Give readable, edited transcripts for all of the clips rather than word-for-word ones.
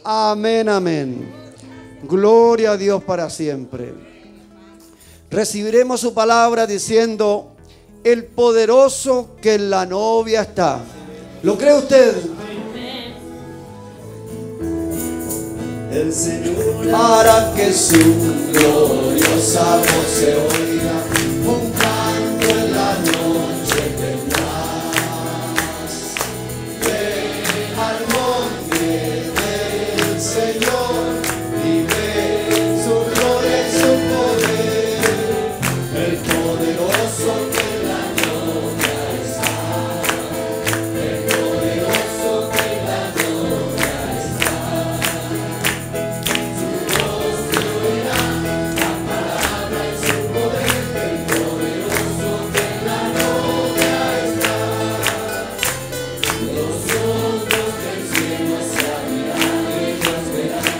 Amén, amén. Gloria a Dios para siempre. Recibiremos su palabra diciendo: el poderoso que en la novia está. ¿Lo cree usted? El Señor hará que su gloriosa voz se oiga, un canto en la noche tendrás. Ven al monte del Señor y ve su gloria y su poder, el poderoso que en la novia está, el poderoso que en la novia está. Su voz se oirá, la palabra y su poder, el poderoso que en la novia está. Los ojos del cielo se abrirán y ellos verán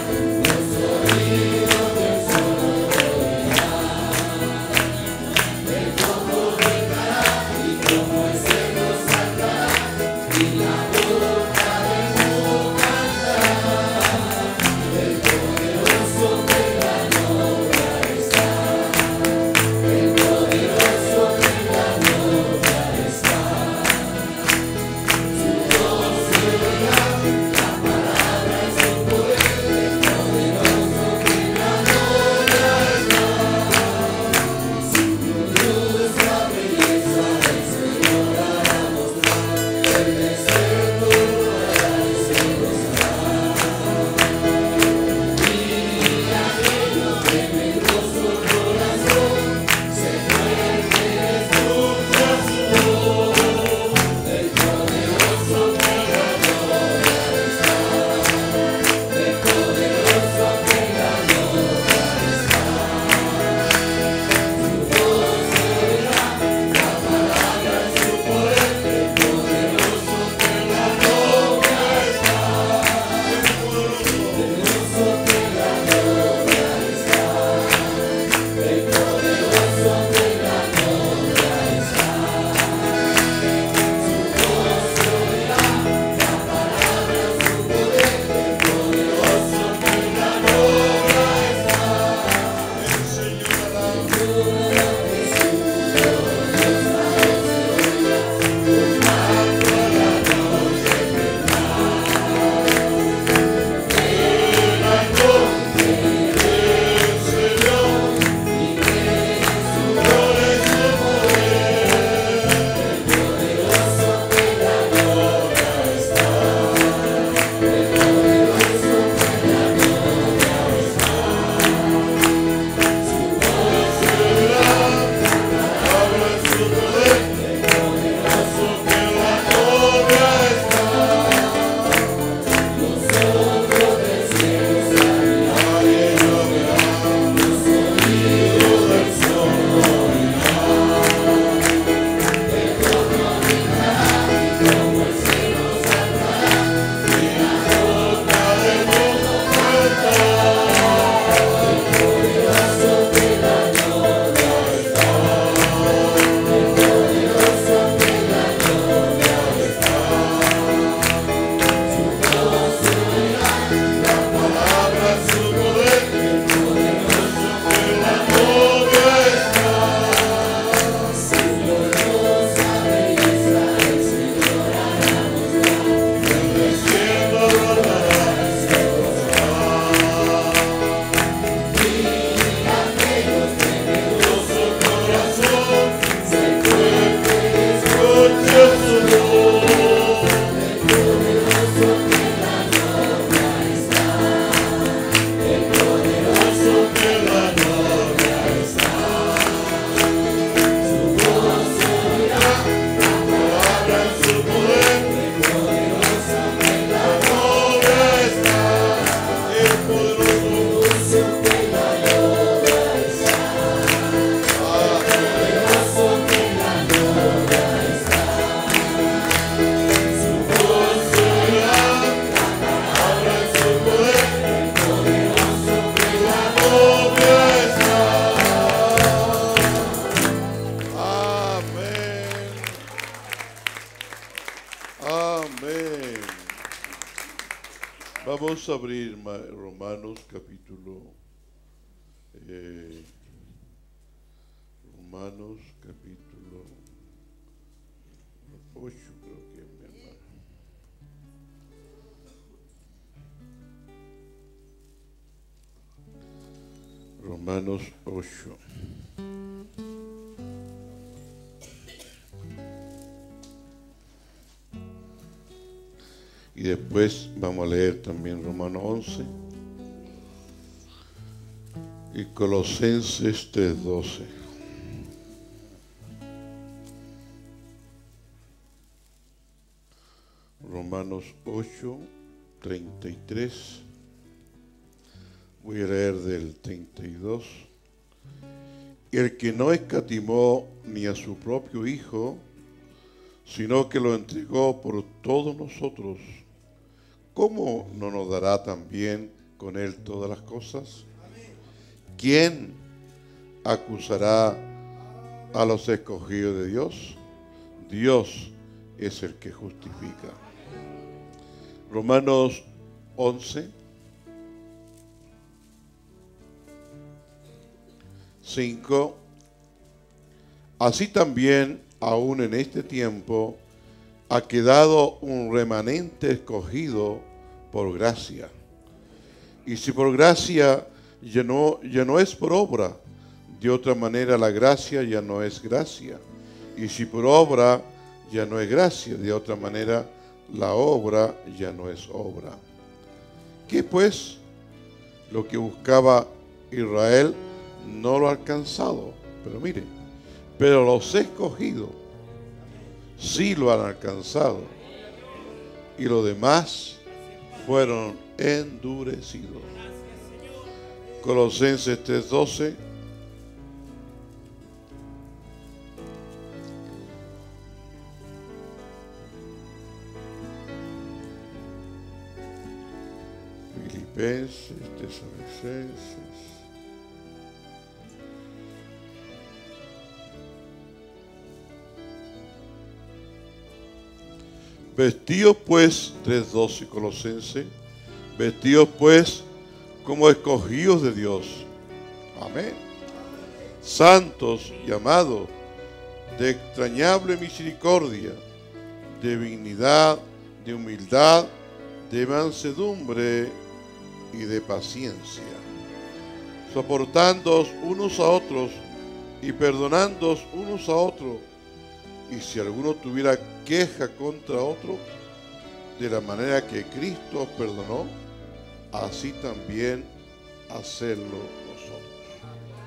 Vamos a abrir Romanos capítulo 8, creo que es, mi hermano. Romanos 8. Y después vamos a leer también Romanos 11 y Colosenses 3:12. Romanos 8:33. Voy a leer del 32. Y el que no escatimó ni a su propio Hijo, sino que lo entregó por todos nosotros, ¿cómo no nos dará también con él todas las cosas? ¿Quién acusará a los escogidos de Dios? Dios es el que justifica. Romanos 11, 5. Así también, aún en este tiempo, ha quedado un remanente escogido por gracia. Y si por gracia ya no es por obra, de otra manera la gracia ya no es gracia. Y si por obra ya no es gracia, de otra manera la obra ya no es obra. ¿Qué pues? Lo que buscaba Israel no lo ha alcanzado. Pero mire, pero los escogidos sí lo han alcanzado, y los demás fueron endurecidos. Colosenses 3:12. Filipenses, Tesalonicenses. Vestidos pues, 3:12 Colosenses, vestidos pues como escogidos de Dios. Amén. Santos y amados, de extrañable misericordia, de benignidad, de humildad, de mansedumbre y de paciencia, soportándoos unos a otros y perdonándoos unos a otros. Y si alguno tuviera queja contra otro, de la manera que Cristo os perdonó, así también hacedlo nosotros.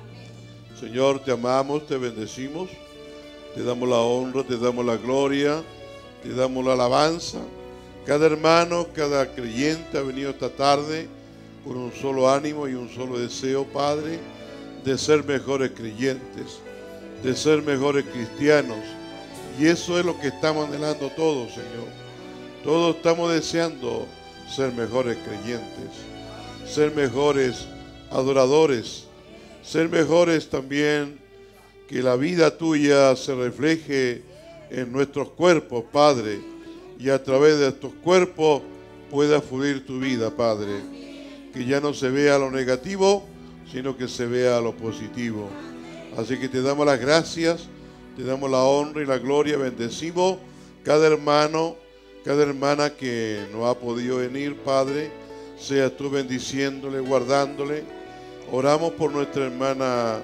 Señor, te amamos, te bendecimos, te damos la honra, te damos la gloria, te damos la alabanza. Cada hermano, cada creyente ha venido esta tarde con un solo ánimo y un solo deseo, Padre, de ser mejores creyentes, de ser mejores cristianos. Y eso es lo que estamos anhelando todos, Señor. Todos estamos deseando ser mejores creyentes, ser mejores adoradores, ser mejores también, que la vida tuya se refleje en nuestros cuerpos, Padre, y a través de estos cuerpos pueda fluir tu vida, Padre. Que ya no se vea lo negativo, sino que se vea lo positivo. Así que te damos las gracias, te damos la honra y la gloria, bendecimos cada hermano, cada hermana que no ha podido venir, Padre. Seas tú bendiciéndole, guardándole. Oramos por nuestra hermana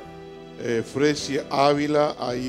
Fresia Ávila, ahí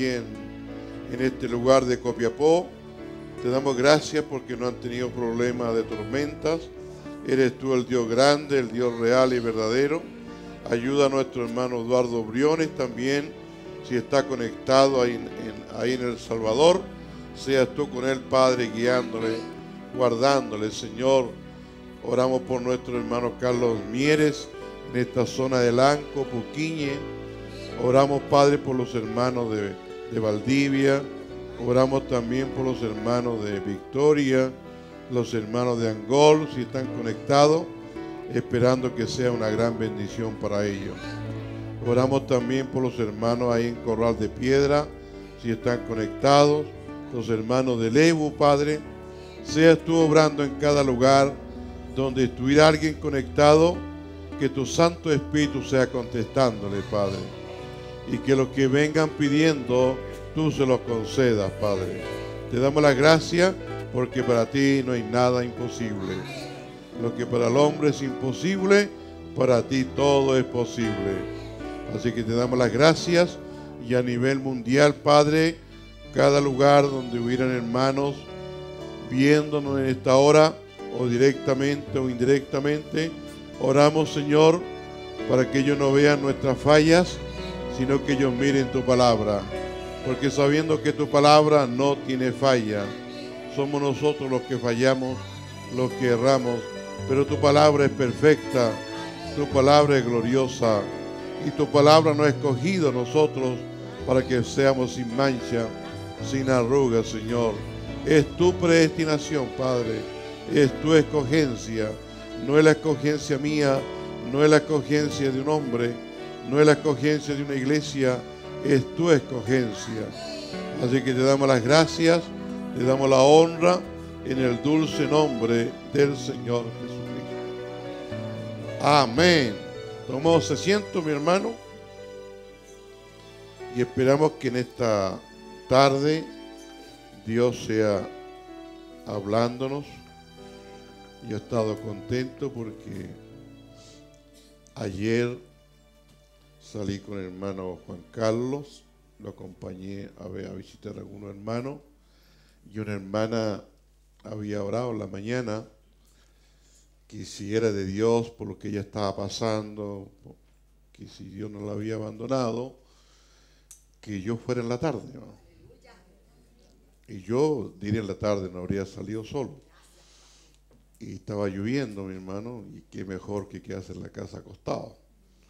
en este lugar de Copiapó. Te damos gracias porque no han tenido problemas de tormentas. Eres tú el Dios grande, el Dios real y verdadero. Ayuda a nuestro hermano Eduardo Briones también, si está conectado ahí en El Salvador. Seas tú con él, Padre, guiándole, guardándole, Señor. Oramos por nuestro hermano Carlos Mieres, en esta zona de Lanco, Puquiñe. Oramos, Padre, por los hermanos de Valdivia. Oramos también por los hermanos de Victoria, los hermanos de Angol, si están conectados, esperando que sea una gran bendición para ellos. Oramos también por los hermanos ahí en Corral de Piedra, si están conectados, los hermanos de Lebu, Padre. Seas tú obrando en cada lugar donde estuviera alguien conectado, que tu Santo Espíritu sea contestándole, Padre. Y que los que vengan pidiendo, tú se los concedas, Padre. Te damos las gracias porque para ti no hay nada imposible. Lo que para el hombre es imposible, para ti todo es posible. Así que te damos las gracias y a nivel mundial, Padre, cada lugar donde hubieran hermanos viéndonos en esta hora, o directamente o indirectamente, oramos, Señor, para que ellos no vean nuestras fallas, sino que ellos miren tu palabra, porque sabiendo que tu palabra no tiene falla, somos nosotros los que fallamos, los que erramos, pero tu palabra es perfecta, tu palabra es gloriosa, y tu palabra nos ha escogido a nosotros para que seamos sin mancha, sin arrugas, Señor. Es tu predestinación, Padre, es tu escogencia, no es la escogencia mía, no es la escogencia de un hombre, no es la escogencia de una iglesia, es tu escogencia. Así que te damos las gracias, te damos la honra en el dulce nombre del Señor Jesucristo. Amén. Tomamos asiento, mi hermano, y esperamos que en esta tarde Dios sea hablándonos. Yo he estado contento porque ayer salí con el hermano Juan Carlos, lo acompañé a visitar a algunos hermanos, y una hermana había orado en la mañana que si era de Dios por lo que ella estaba pasando, que si Dios no la había abandonado, que yo fuera en la tarde, ¿no? Y yo, diría en la tarde, no habría salido solo. Y estaba lloviendo, mi hermano, y qué mejor que quedarse en la casa acostado.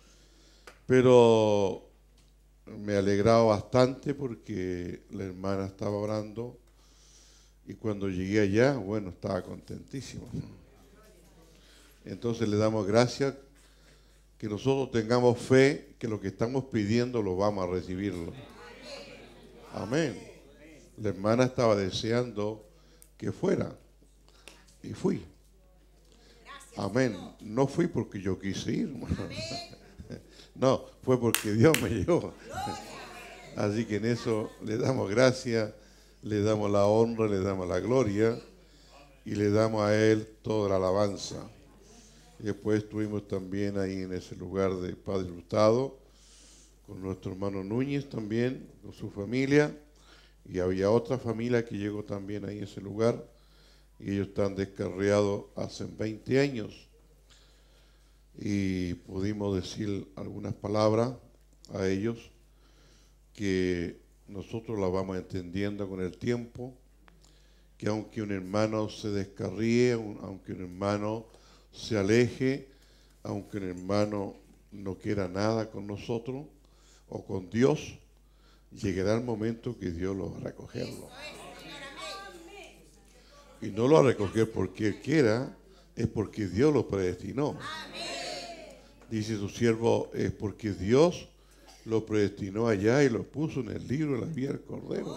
Pero me alegraba bastante porque la hermana estaba orando, y cuando llegué allá, bueno, estaba contentísimo. Entonces le damos gracias que nosotros tengamos fe que lo que estamos pidiendo lo vamos a recibirlo. Amén. La hermana estaba deseando que fuera y fui. Amén. No fui porque yo quise ir. No, fue porque Dios me llevó. Así que en eso le damos gracias, le damos la honra, le damos la gloria y le damos a Él toda la alabanza. Y después estuvimos también ahí en ese lugar de Padre Hurtado, con nuestro hermano Núñez también, con su familia, y había otra familia que llegó también ahí a ese lugar, y ellos están descarriados hace 20 años. Y pudimos decir algunas palabras a ellos que nosotros las vamos entendiendo con el tiempo, que aunque un hermano se descarríe, aunque un hermano se aleje, aunque un hermano no quiera nada con nosotros o con Dios, llegará el momento que Dios lo va a recogerlo. Y no lo va a recoger porque Él quiera, es porque Dios lo predestinó. Dice su siervo, es porque Dios lo predestinó allá y lo puso en el libro de la vida del Cordero.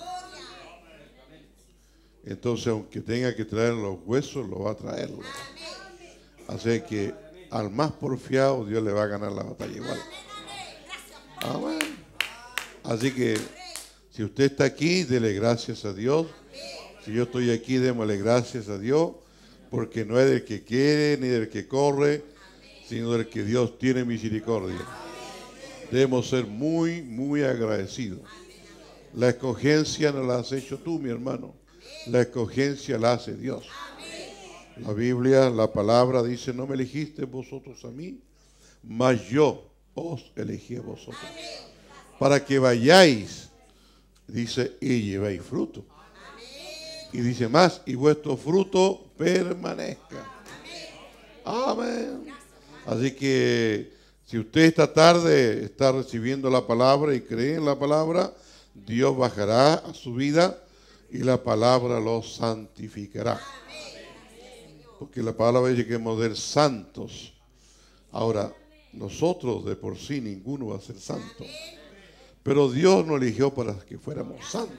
Entonces, aunque tenga que traer los huesos, lo va a traer. Así que al más porfiado Dios le va a ganar la batalla igual. Amén. Así que si usted está aquí, dele gracias a Dios. Si yo estoy aquí, démosle gracias a Dios, porque no es del que quiere ni del que corre, sino del que Dios tiene misericordia. Debemos ser muy, muy agradecidos. La escogencia no la has hecho tú, mi hermano. La escogencia la hace Dios. La Biblia, la palabra dice, no me elegisteis vosotros a mí, mas yo os elegí a vosotros. Para que vayáis, dice, y llevéis fruto. Y dice más, y vuestro fruto permanezca. Amén. Así que si usted esta tarde está recibiendo la palabra y cree en la palabra, Dios bajará a su vida y la palabra lo santificará. Porque la palabra dice que hemos de ser santos. Ahora, nosotros de por sí ninguno va a ser santo. Pero Dios nos eligió para que fuéramos santos.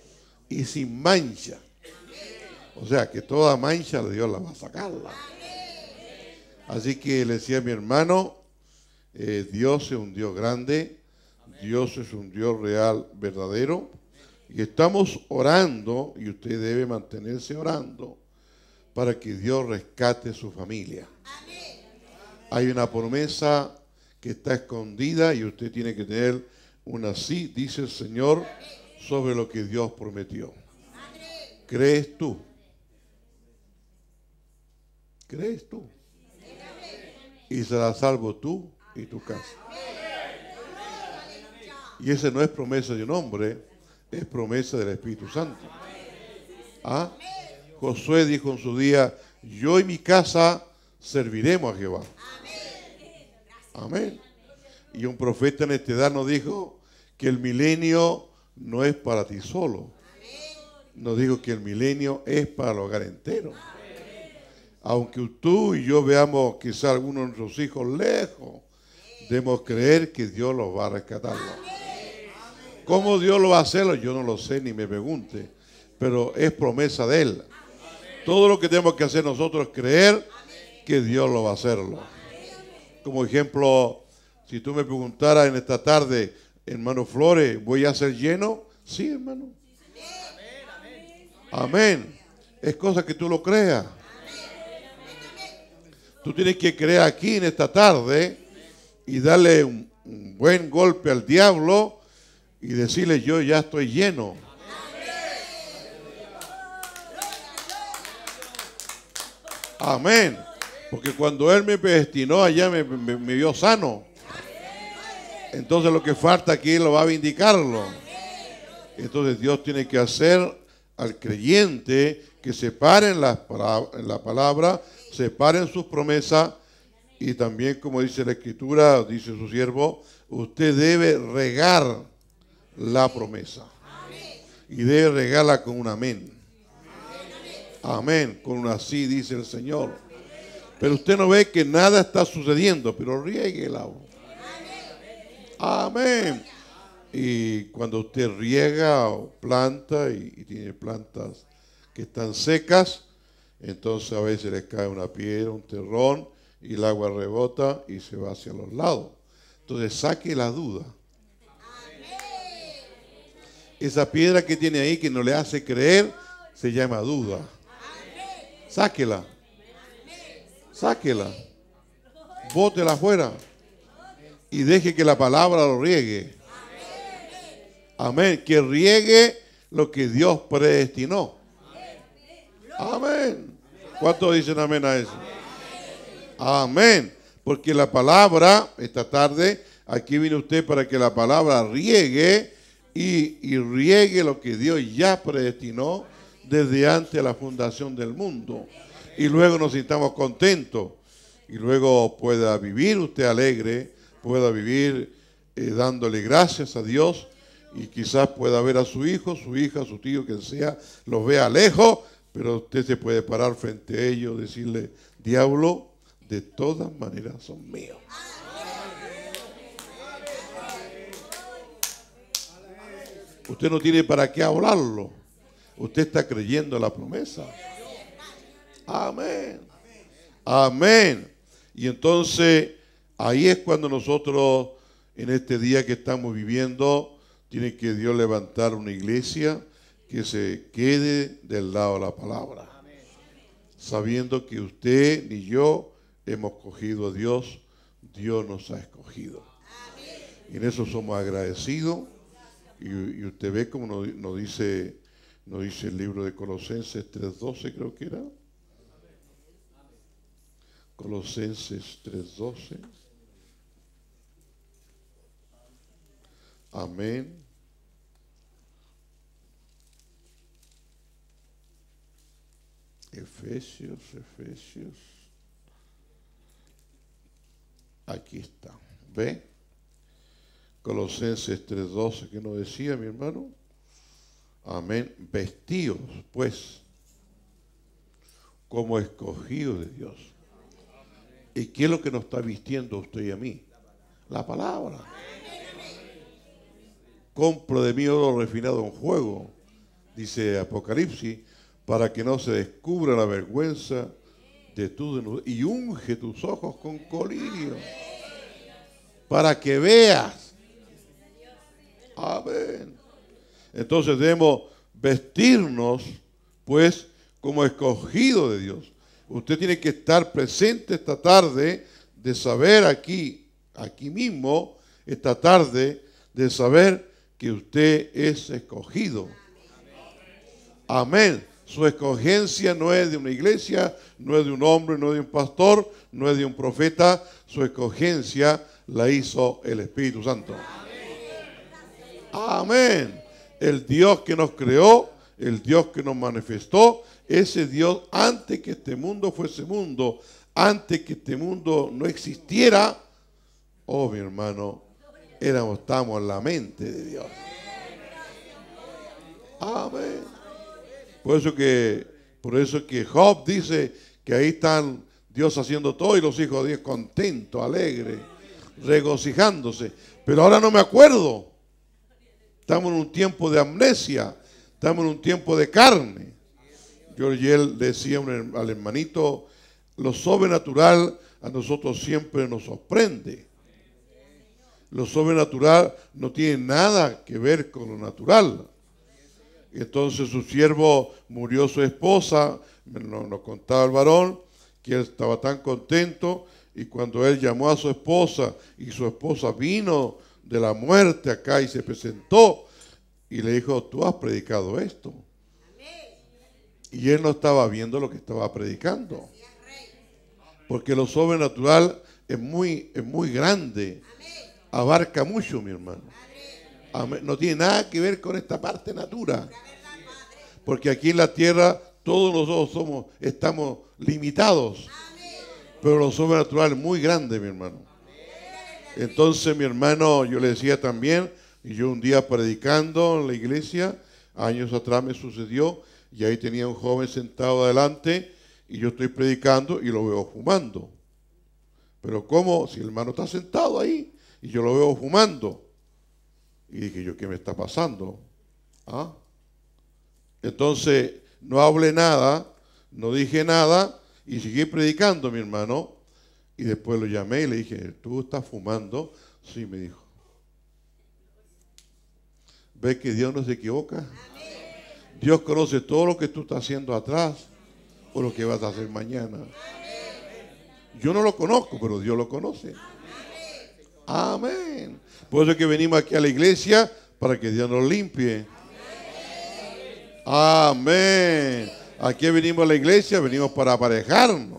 Y sin mancha. O sea que toda mancha Dios la va a sacarla. Así que le decía a mi hermano, Dios es un Dios grande, Dios es un Dios real, verdadero, y estamos orando, y usted debe mantenerse orando, para que Dios rescate su familia. Hay una promesa que está escondida y usted tiene que tener una sí, dice el Señor, sobre lo que Dios prometió. ¿Crees tú? ¿Crees tú? Y serás salvo tú y tu casa. Y esa no es promesa de un hombre, es promesa del Espíritu Santo. ¿Ah? Josué dijo en su día, yo y mi casa serviremos a Jehová. Amén. Y un profeta en esta edad nos dijo que el milenio no es para ti solo. Nos dijo que el milenio es para el hogar entero. Aunque tú y yo veamos quizá algunos de nuestros hijos lejos, debemos creer que Dios los va a rescatar. ¿Cómo Dios lo va a hacer? Yo no lo sé ni me pregunte, pero es promesa de Él. Todo lo que tenemos que hacer nosotros es creer que Dios lo va a hacerlo. Como ejemplo, si tú me preguntaras en esta tarde, hermano Flores, ¿voy a ser lleno? Sí, hermano. Amén. Es cosa que tú lo creas. Tú tienes que creer aquí en esta tarde y darle un buen golpe al diablo y decirle, yo ya estoy lleno. Amén. Porque cuando Él me predestinó allá me vio sano. Entonces lo que falta aquí lo va a vindicarlo. Entonces Dios tiene que hacer al creyente que se pare en la palabra, se pare en sus promesas y también, como dice la Escritura, dice su siervo, usted debe regar la promesa. Y debe regarla con un amén. Amén, con un así dice el Señor. Pero usted no ve que nada está sucediendo, pero riéguela. Amén. Y cuando usted riega o planta y tiene plantas que están secas, entonces a veces les cae una piedra, un terrón y el agua rebota y se va hacia los lados. Entonces saque la duda. Esa piedra que tiene ahí que no le hace creer se llama duda. Sáquela. Sáquela. Bótela afuera. Y deje que la palabra lo riegue. Amén. Que riegue lo que Dios predestinó. Amén. ¿Cuántos dicen amén a eso? Amén. Porque la palabra, esta tarde, aquí viene usted para que la palabra riegue y riegue lo que Dios ya predestinó desde antes de la fundación del mundo. Y luego nos sintamos contentos. Y luego pueda vivir usted alegre, pueda vivir dándole gracias a Dios. Y quizás pueda ver a su hijo, su hija, su tío, quien sea, los vea lejos, pero usted se puede parar frente a ellos y decirle, diablo, de todas maneras son míos. Usted no tiene para qué hablarlo. Usted está creyendo la promesa. Amén. Amén. Y entonces, ahí es cuando nosotros, en este día que estamos viviendo, tiene que Dios levantar una iglesia que se quede del lado de la palabra. Sabiendo que usted ni yo hemos escogido a Dios, Dios nos ha escogido. Y en eso somos agradecidos. Y usted ve como nos dice el libro de Colosenses 3:12, creo que era. Colosenses 3:12. Amén. Efesios. Aquí está. ¿Ve? Colosenses 3:12, ¿qué nos decía, mi hermano? Amén. Vestidos, pues, como escogidos de Dios. ¿Y qué es lo que nos está vistiendo a usted y a mí? La palabra. Compro de mí oro refinado en fuego, dice Apocalipsis, para que no se descubra la vergüenza de tu desnudez y unge tus ojos con colirio para que veas. Amén. Entonces debemos vestirnos, pues, como escogido de Dios. Usted tiene que estar presente esta tarde, de saber aquí mismo, esta tarde, de saber que usted es escogido. Amén. Su escogencia no es de una iglesia, no es de un hombre, no es de un pastor, no es de un profeta. Su escogencia la hizo el Espíritu Santo. Amén. El Dios que nos creó, el Dios que nos manifestó, ese Dios antes que este mundo fuese mundo, antes que este mundo no existiera, oh mi hermano, estamos en la mente de Dios. Amén. Por eso que Job dice que ahí están Dios haciendo todo y los hijos de Dios contentos, alegres, regocijándose. Pero ahora no me acuerdo. Estamos en un tiempo de amnesia, estamos en un tiempo de carne. Yo y él decía al hermanito, lo sobrenatural a nosotros siempre nos sorprende. Lo sobrenatural no tiene nada que ver con lo natural. Entonces su siervo murió su esposa, nos contaba el varón, que él estaba tan contento, y cuando él llamó a su esposa, y su esposa vino de la muerte acá y se presentó, y le dijo, tú has predicado esto. Y él no estaba viendo lo que estaba predicando. Porque lo sobrenatural es muy grande, abarca mucho, mi hermano. Amén. No tiene nada que ver con esta parte natura. Porque aquí en la tierra todos nosotros estamos limitados. Pero lo sobrenatural es muy grande, mi hermano. Entonces, mi hermano, yo le decía también, y yo un día predicando en la iglesia, años atrás me sucedió, y ahí tenía un joven sentado adelante, y yo estoy predicando y lo veo fumando. Pero ¿cómo? Si el hermano está sentado ahí, y yo lo veo fumando. Y dije yo, ¿qué me está pasando? ¿Ah? Entonces, no hablé nada, no dije nada, y seguí predicando, mi hermano. Y después lo llamé y le dije, ¿tú estás fumando? Sí, me dijo. ¿Ves que Dios no se equivoca? Dios conoce todo lo que tú estás haciendo atrás o lo que vas a hacer mañana. Yo no lo conozco, pero Dios lo conoce. Amén. Por eso es que venimos aquí a la iglesia, para que Dios nos limpie. Amén. Aquí venimos a la iglesia, venimos para aparejarnos.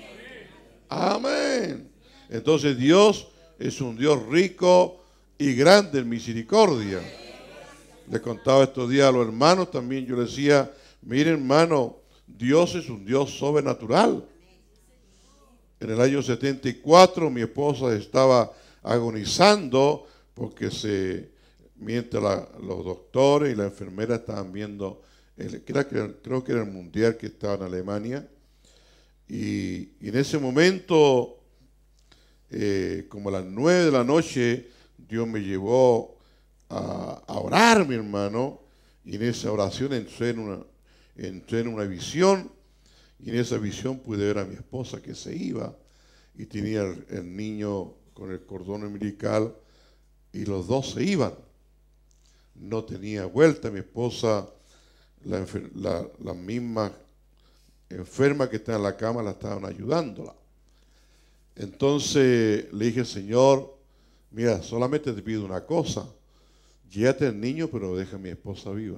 Amén. Entonces Dios es un Dios rico y grande en misericordia. Les contaba estos días a los hermanos también, yo les decía, miren hermano, Dios es un Dios sobrenatural. En el año 74 mi esposa estaba agonizando porque mientras los doctores y la enfermera estaban viendo, creo que era el mundial que estaba en Alemania, y en ese momento, como a las 9 de la noche, Dios me llevó a orar, mi hermano, y en esa oración entré en una visión, y en esa visión pude ver a mi esposa que se iba, y tenía el niño con el cordón umbilical, y los dos se iban. No tenía vuelta. Mi esposa, la misma enferma que está en la cama, la estaban ayudándola. Entonces le dije, Señor, mira, solamente te pido una cosa, llévate el niño, pero deja a mi esposa viva.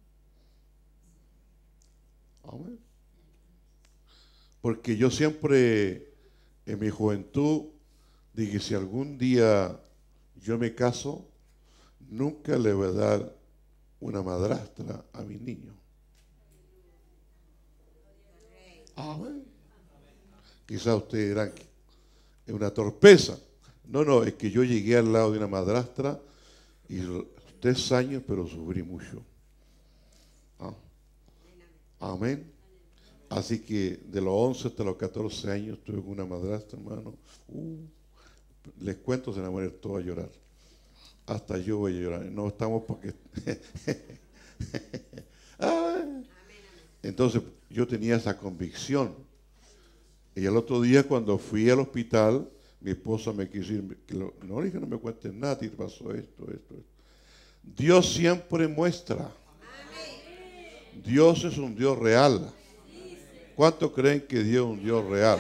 Amén. Porque yo siempre, en mi juventud, dije, si algún día yo me caso, nunca le voy a dar una madrastra a mis niños. Amén. Quizás ustedes dirán que es una torpeza. No, es que yo llegué al lado de una madrastra y 3 años, pero sufrí mucho. Amén. Así que de los 11 hasta los 14 años tuve una madrastra, hermano. Les cuento, se van a poner todos a llorar. Hasta yo voy a llorar. No estamos porque... Entonces yo tenía esa convicción. Y el otro día cuando fui al hospital, mi esposa me quiso decir, no, dije, no me cuentes nada, te pasó esto. Dios siempre muestra. Dios es un Dios real. ¿Cuántos creen que Dios es un Dios real?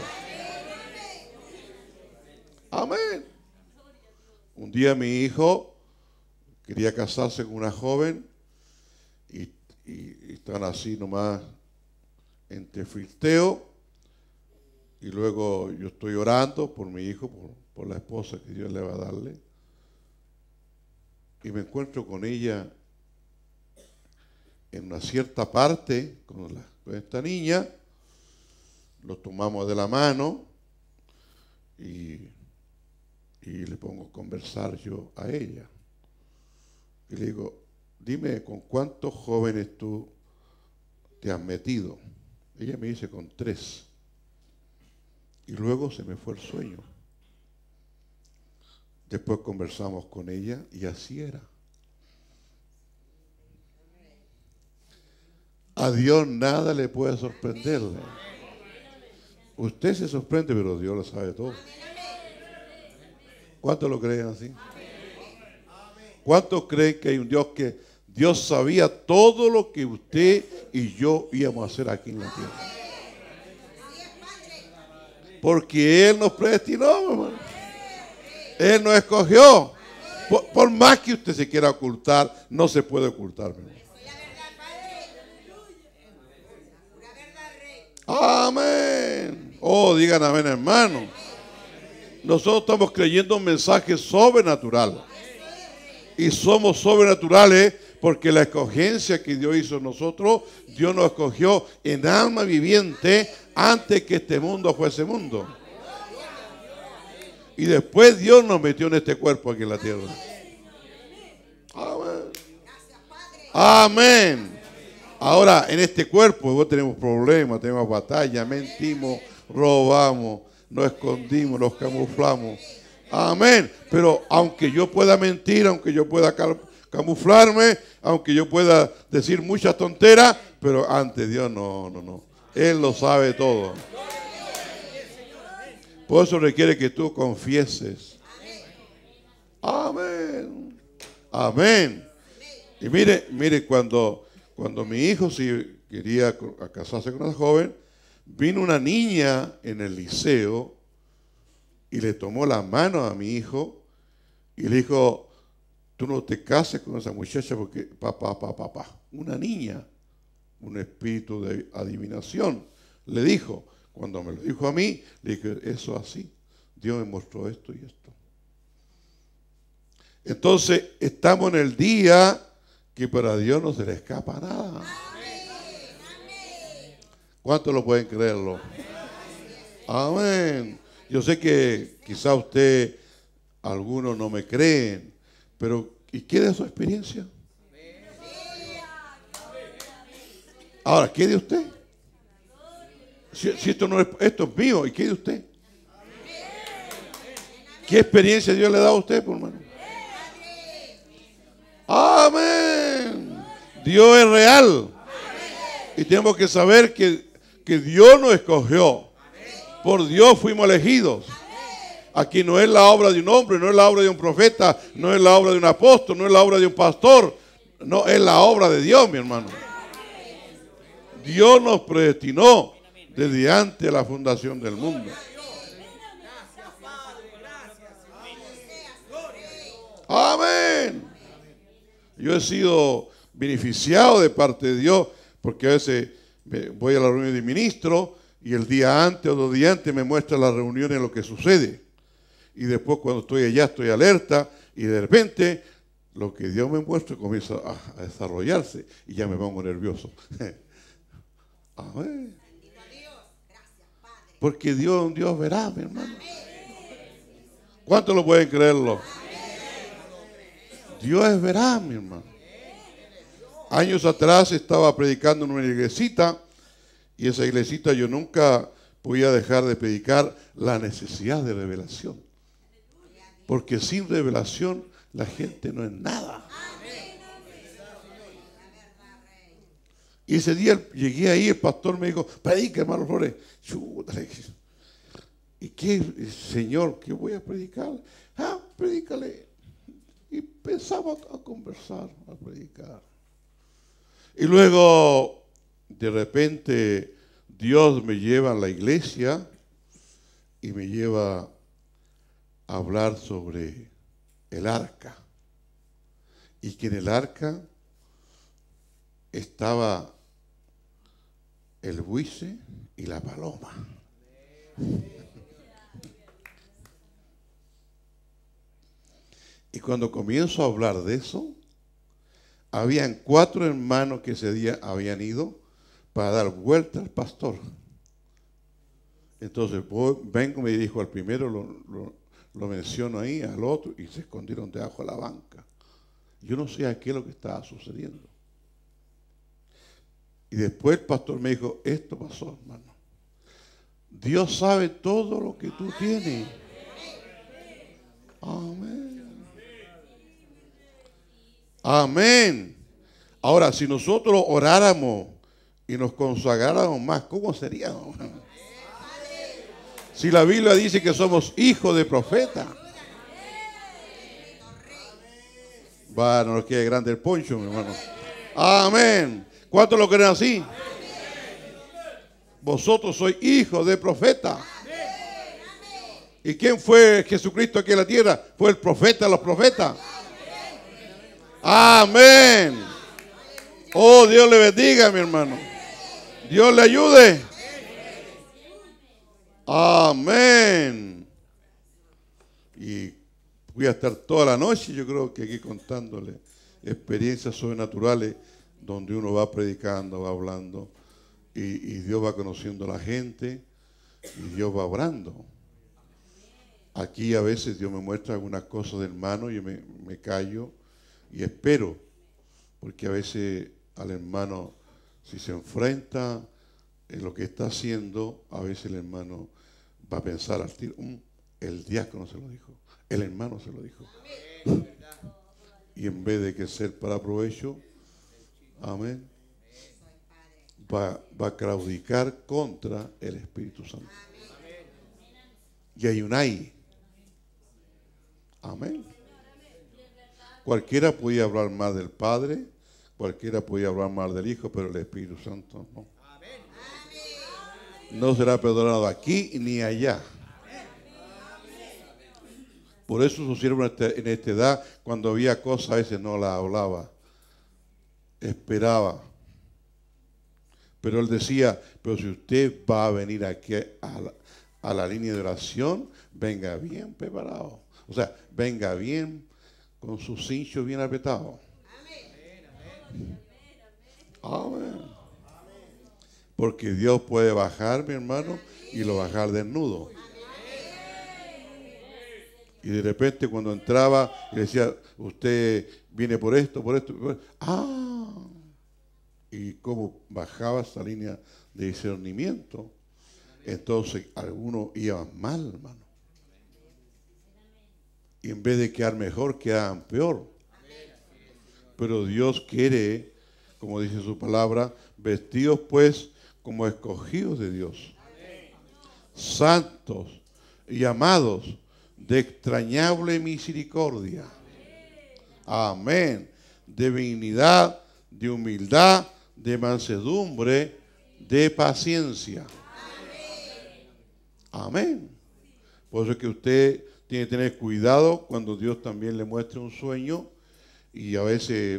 Amén. Un día mi hijo quería casarse con una joven y están así nomás entre flirteo. Y luego yo estoy orando por mi hijo, por la esposa que Dios le va a darle. Y me encuentro con ella en una cierta parte, con esta niña. Lo tomamos de la mano y le pongo a conversar yo a ella. Y le digo, dime, ¿con cuántos jóvenes tú te has metido? Ella me dice, con 3. Y luego se me fue el sueño. Después conversamos con ella y así era. A Dios nada le puede sorprenderle. Usted se sorprende, pero Dios lo sabe todo. ¿Cuántos lo creen así? ¿Cuántos creen que hay un Dios que Dios sabía todo lo que usted y yo íbamos a hacer aquí en la tierra? Porque Él nos predestinó, hermano. Él nos escogió. Por más que usted se quiera ocultar, no se puede ocultar, hermano. Amén. Oh, digan amén, hermano. Nosotros estamos creyendo un mensaje sobrenatural. Y somos sobrenaturales porque la escogencia que Dios hizo en nosotros, Dios nos escogió en alma viviente antes que este mundo fuese mundo. Y después Dios nos metió en este cuerpo aquí en la tierra. Amén. Amén. Ahora, en este cuerpo tenemos problemas, tenemos batallas, mentimos, robamos, nos escondimos, nos camuflamos. Amén. Pero aunque yo pueda mentir, aunque yo pueda camuflarme, aunque yo pueda decir muchas tonteras, pero ante Dios no. Él lo sabe todo. Por eso requiere que tú confieses. Amén. Amén. Y mire, cuando mi hijo se quería casarse con una joven, vino una niña en el liceo y le tomó la mano a mi hijo y le dijo, tú no te cases con esa muchacha porque papá. Una niña, un espíritu de adivinación, le dijo. Cuando me lo dijo a mí, le dije, eso así. Dios me mostró esto y esto. Entonces, estamos en el día que para Dios no se le escapa nada. ¿Cuántos lo pueden creerlo? Amén. Yo sé que quizá usted, algunos no me creen, pero ¿y qué de su experiencia? Ahora, ¿qué de usted? Si esto es mío, ¿y qué de usted? ¿Qué experiencia Dios le da a usted, por hermano? Amén. Dios es real. Y tenemos que saber que Dios nos escogió. Por Dios fuimos elegidos. Aquí no es la obra de un hombre, no es la obra de un profeta, no es la obra de un apóstol, no es la obra de un pastor. No, es la obra de Dios, mi hermano. Dios nos predestinó desde antes de la fundación del mundo. Amén. Yo he sido beneficiado de parte de Dios porque a veces voy a la reunión de ministros y el día antes o 2 días antes me muestra la reunión en lo que sucede. Y después cuando estoy allá estoy alerta y de repente lo que Dios me muestra comienza a desarrollarse y ya me pongo nervioso. Amén. Porque Dios es un Dios veraz, mi hermano. ¿Cuántos lo pueden creerlo? Dios es veraz, mi hermano. Años atrás estaba predicando en una iglesita y esa iglesita yo nunca podía dejar de predicar la necesidad de revelación. Porque sin revelación la gente no es nada. Y ese día llegué ahí, el pastor me dijo, predica, hermano Flores. Chuta, ¿Y qué, Señor, qué voy a predicar? Predícale. Y empezamos a conversar, a predicar. Y luego, de repente, Dios me lleva a la iglesia y me lleva a hablar sobre el arca. Y que en el arca estaba el buitre y la paloma. Y cuando comienzo a hablar de eso, habían 4 hermanos que ese día habían ido para dar vuelta al pastor. Entonces vengo, me dirijo al primero, lo menciono ahí, al otro, y se escondieron debajo de la banca. Yo no sé a qué es lo que estaba sucediendo. Y después el pastor me dijo, esto pasó, hermano. Dios sabe todo lo que tú tienes. Amén. Amén. Ahora, si nosotros oráramos y nos consagráramos más, ¿cómo seríamos? Si la Biblia dice que somos hijos de profeta. Va, no nos quede grande el poncho, mi hermano. Amén. ¿Cuántos lo creen así? Vosotros sois hijos de profeta. ¿Y quién fue Jesucristo aquí en la tierra? Fue el profeta de los profetas. Amén. Oh, Dios le bendiga, mi hermano. Dios le ayude. Amén. Y voy a estar toda la noche, yo creo que aquí contándole experiencias sobrenaturales donde uno va predicando, va hablando y Dios va conociendo a la gente y Dios va obrando. Aquí a veces Dios me muestra algunas cosas de hermano y yo me callo y espero, porque a veces al hermano, si se enfrenta en lo que está haciendo, a veces el hermano va a pensar al tiro, el diácono se lo dijo, el hermano se lo dijo. Y en vez de que ser para provecho, amén, va a claudicar contra el Espíritu Santo. Y hay un ay. Amén. Cualquiera podía hablar mal del Padre, cualquiera podía hablar mal del Hijo, pero el Espíritu Santo no. No será perdonado aquí ni allá. Por eso su siervo en esta edad, cuando había cosas, a veces no las hablaba, esperaba. Pero él decía, pero si usted va a venir aquí a la línea de oración, venga bien preparado. O sea, venga bien con su cincho bien apretado. Amén. Porque Dios puede bajar, mi hermano, y lo bajar desnudo. Y de repente cuando entraba y decía, usted viene por esto, por esto, por esto. Y como bajaba esa línea de discernimiento, entonces algunos iban mal, hermano. Y en vez de quedar mejor, quedaban peor. Pero Dios quiere, como dice su palabra, vestidos pues como escogidos de Dios, santos y amados, de extrañable misericordia. Amén. De benignidad, de humildad, de mansedumbre, de paciencia. Amén. Por eso es que usted tiene que tener cuidado cuando Dios también le muestre un sueño y a veces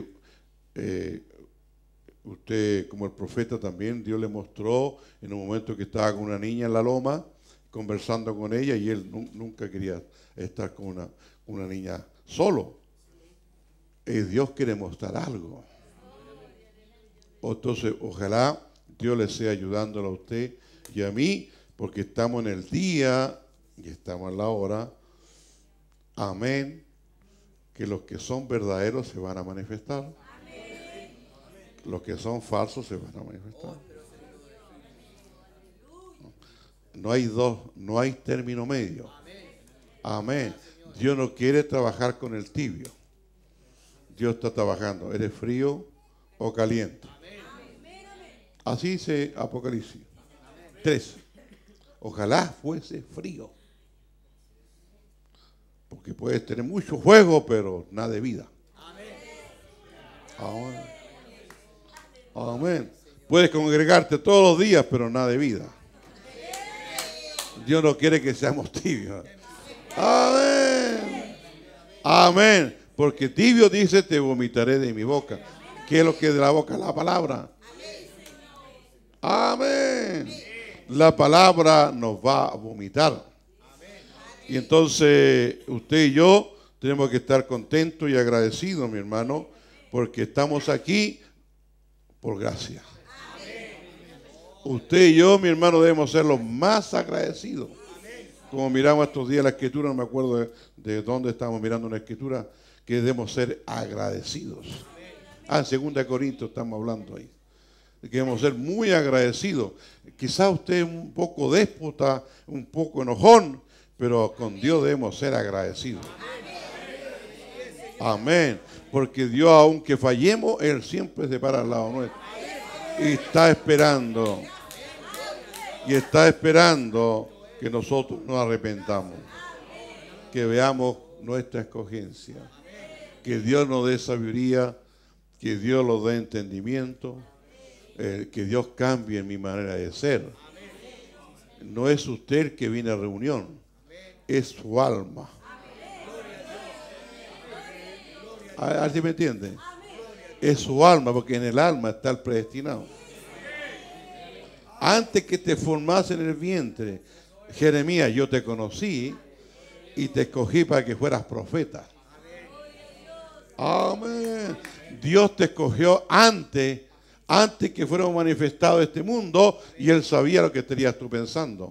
usted, como el profeta también, Dios le mostró en un momento que estaba con una niña en la loma, conversando con ella, y él nunca quería estar con una niña solo. Dios quiere mostrar algo. Entonces, ojalá Dios le sea ayudándolo a usted y a mí, porque estamos en el día y estamos en la hora. Amén. Que los que son verdaderos se van a manifestar. Los que son falsos se van a manifestar. No hay no hay término medio. Amén. Dios no quiere trabajar con el tibio. Dios está trabajando. ¿Eres frío o caliente? Así dice Apocalipsis 3. Ojalá fuese frío. Porque puedes tener mucho fuego, pero nada de vida. Amén. Amén. Puedes congregarte todos los días, pero nada de vida. Dios no quiere que seamos tibios. Amén. Amén. Porque tibio dice, te vomitaré de mi boca. ¿Qué es lo que es de la boca? La palabra. Amén. La palabra nos va a vomitar. Y entonces usted y yo tenemos que estar contentos y agradecidos, mi hermano, porque estamos aquí por gracia. Usted y yo, mi hermano, debemos ser los más agradecidos. Como miramos estos días la escritura, no me acuerdo de dónde estamos mirando una escritura, que debemos ser agradecidos. En 2 Corintios estamos hablando ahí. Que debemos ser muy agradecidos. Quizá usted es un poco déspota, un poco enojón, pero con Dios debemos ser agradecidos. Amén. Porque Dios, aunque fallemos, Él siempre se para al lado nuestro. Y está esperando. Y está esperando que nosotros nos arrepentamos. Que veamos nuestra escogencia. Que Dios nos dé sabiduría. Que Dios nos dé entendimiento. Que Dios cambie mi manera de ser. No es usted el que viene a reunión. Es su alma. ¿Así me entiende? Es su alma, porque en el alma está el predestinado. Antes que te formase en el vientre, Jeremías, yo te conocí y te escogí para que fueras profeta. Amén. Dios te escogió antes que fuera manifestado este mundo, y Él sabía lo que estarías tú pensando.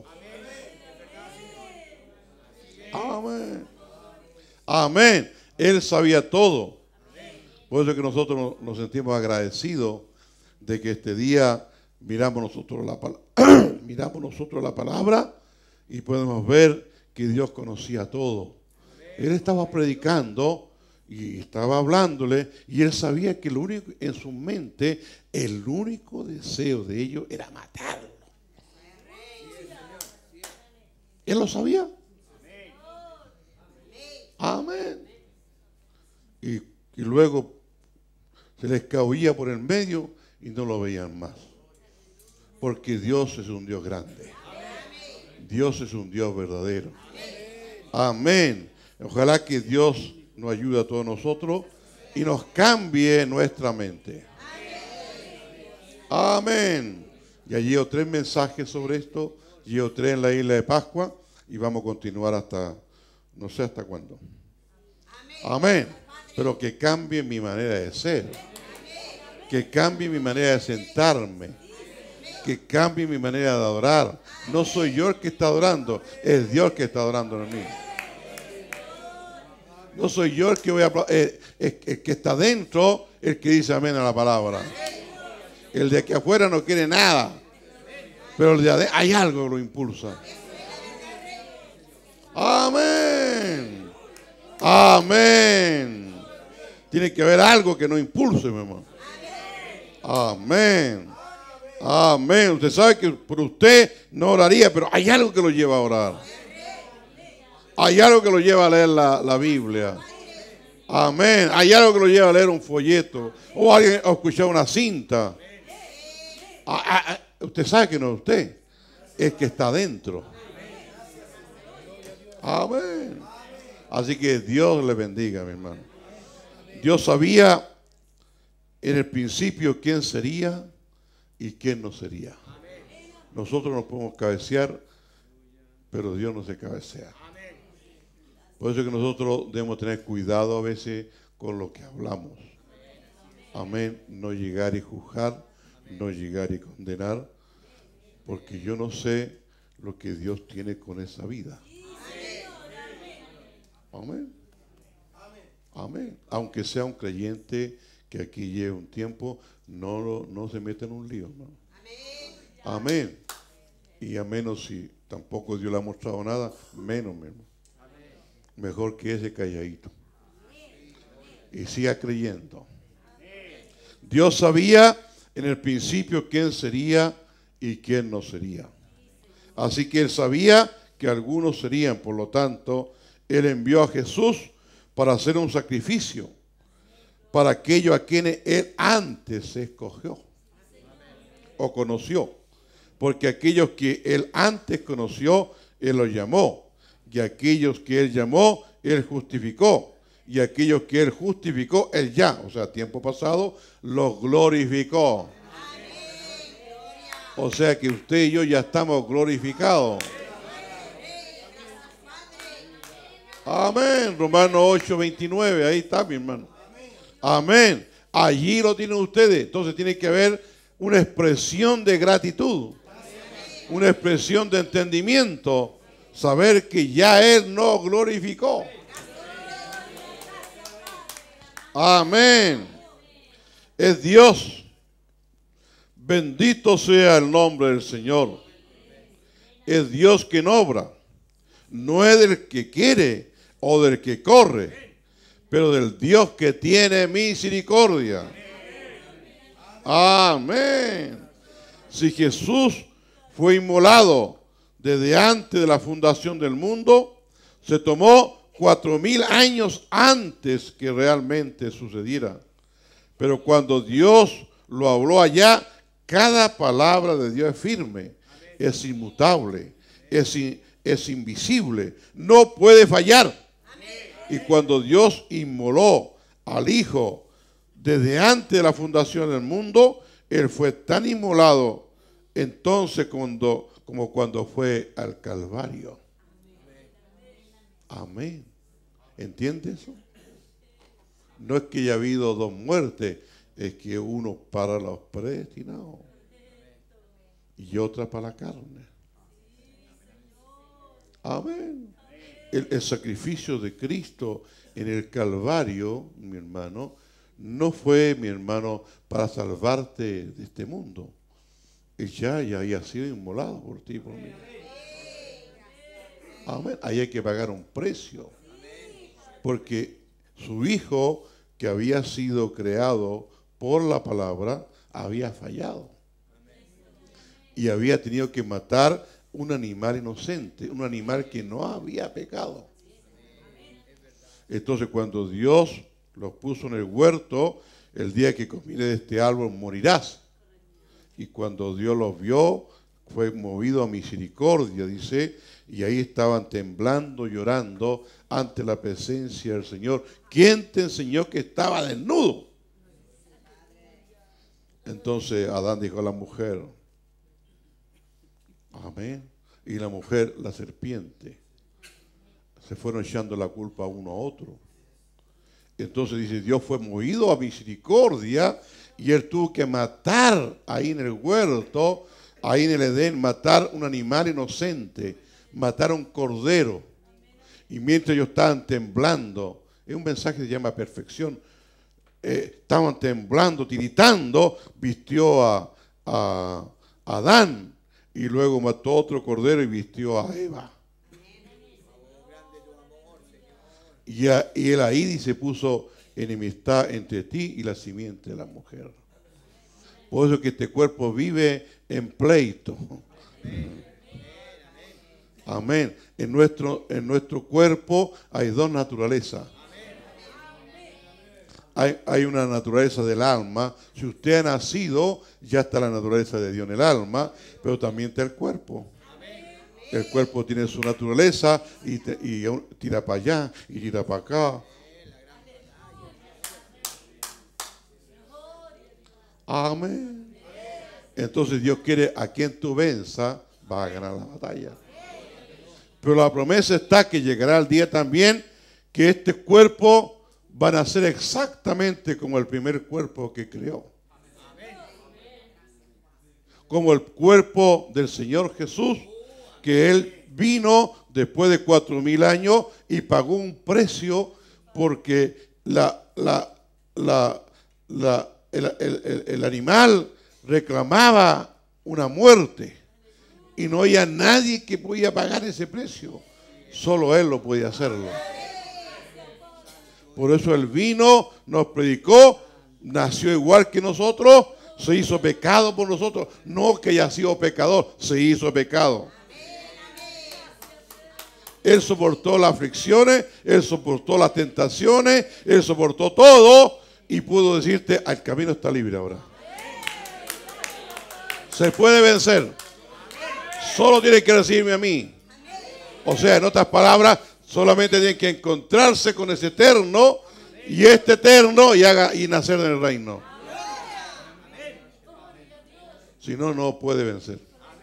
Amén. Amén. Él sabía todo. Por eso es que nosotros nos sentimos agradecidos de que este día miramos nosotros la palabra y podemos ver que Dios conocía todo. Él estaba predicando y estaba hablándole, y él sabía que lo único en su mente, el único deseo de ellos era matarlo. Él lo sabía. Amén. Y luego se les escabullía por el medio y no lo veían más. Porque Dios es un Dios grande. Dios es un Dios verdadero. Amén. Ojalá que Dios nos ayude a todos nosotros y nos cambie nuestra mente. Amén. Ya llevo 3 mensajes sobre esto. Llevo 3 en la isla de Pascua y vamos a continuar hasta, no sé hasta cuándo. Amén. Pero que cambie mi manera de ser. Que cambie mi manera de sentarme. Que cambie mi manera de adorar. No soy yo el que está adorando, es Dios que está adorando en mí. No soy yo el que voy a el que está dentro, el que dice amén a la palabra. El de aquí afuera no quiere nada, pero el de adentro hay algo que lo impulsa. Amén. Amén. Tiene que haber algo que nos impulse, mi hermano. Amén. Amén. Usted sabe que por usted no oraría, pero hay algo que lo lleva a orar. Hay algo que lo lleva a leer la Biblia. Amén. Hay algo que lo lleva a leer un folleto o alguien a escuchar una cinta. Usted sabe que no es usted, es que está dentro. Amén. Así que Dios le bendiga, mi hermano. Dios sabía en el principio quién sería y quién no sería. Nosotros nos podemos cabecear, pero Dios no se cabecea. Por eso es que nosotros debemos tener cuidado a veces con lo que hablamos. Amén. No llegar y juzgar, no llegar y condenar, porque yo no sé lo que Dios tiene con esa vida. Amén. Amén. Aunque sea un creyente que aquí lleve un tiempo, no se meta en un lío, ¿no? Amén. Y a menos si tampoco Dios le ha mostrado nada, menos. Mejor que ese calladito. Y siga creyendo. Dios sabía en el principio quién sería y quién no sería. Así que él sabía que algunos serían, por lo tanto, él envió a Jesús para hacer un sacrificio para aquellos a quienes él antes escogió o conoció. Porque aquellos que él antes conoció, él los llamó. Y aquellos que él llamó, él justificó. Y aquellos que él justificó, él ya, o sea, tiempo pasado, los glorificó. O sea que usted y yo ya estamos glorificados. Amén. Romanos 8:29, ahí está, mi hermano. Amén. Allí lo tienen ustedes. Entonces tiene que haber una expresión de gratitud, una expresión de entendimiento, saber que ya Él nos glorificó. Amén. Es Dios. Bendito sea el nombre del Señor. Es Dios quien obra. No es del que quiere o del que corre, pero del Dios que tiene misericordia. Amén. Si Jesús fue inmolado desde antes de la fundación del mundo, se tomó 4000 años antes que realmente sucediera. Pero cuando Dios lo habló allá, cada palabra de Dios es firme, es inmutable, es invisible, no puede fallar. Y cuando Dios inmoló al Hijo desde antes de la fundación del mundo, Él fue tan inmolado entonces como cuando fue al Calvario. Amén. ¿Entiende eso? No es que haya habido dos muertes, es que uno para los predestinados y otra para la carne. Amén. El sacrificio de Cristo en el Calvario, mi hermano, no fue, mi hermano, para salvarte de este mundo. Él ya había sido inmolado por ti y por mí. Amén. Ahí hay que pagar un precio. Porque su Hijo, que había sido creado por la palabra, había fallado. Y había tenido que matar un animal inocente, un animal que no había pecado. Entonces cuando Dios los puso en el huerto, el día que comieres de este árbol morirás. Y cuando Dios los vio, fue movido a misericordia, dice, y ahí estaban temblando, llorando ante la presencia del Señor. ¿Quién te enseñó que estaba desnudo? Entonces Adán dijo a la mujer, amén, y la mujer, la serpiente, se fueron echando la culpa uno a otro. Entonces dice, Dios fue movido a misericordia y Él tuvo que matar ahí en el huerto, ahí en el Edén, matar un animal inocente, matar a un cordero. Y mientras ellos estaban temblando, es un mensaje que se llama perfección, estaban temblando, tiritando, vistió a Adán y luego mató a otro cordero y vistió a Eva. Y él ahí dice, puso enemistad entre ti y la simiente de la mujer. Por eso que este cuerpo vive en pleito. Amén. En nuestro cuerpo hay dos naturalezas. Hay una naturaleza del alma. Si usted ha nacido, ya está la naturaleza de Dios en el alma, pero también está el cuerpo. El cuerpo tiene su naturaleza y tira para allá y tira para acá. Amén. Entonces Dios quiere a quien tú venza, va a ganar la batalla. Pero la promesa está que llegará el día también que este cuerpo van a ser exactamente como el primer cuerpo que creó. Como el cuerpo del Señor Jesús, que Él vino después de 4000 años y pagó un precio porque el animal reclamaba una muerte y no había nadie que podía pagar ese precio. Solo Él lo podía hacerlo. Por eso Él vino, nos predicó, nació igual que nosotros, se hizo pecado por nosotros. No que haya sido pecador, se hizo pecado. Él soportó las aflicciones, Él soportó las tentaciones, Él soportó todo y pudo decirte, el camino está libre ahora. Se puede vencer. Solo tiene que recibirme a mí. O sea, en otras palabras, solamente tiene que encontrarse con ese eterno y este eterno y nacer en el reino. Si no, no puede vencer.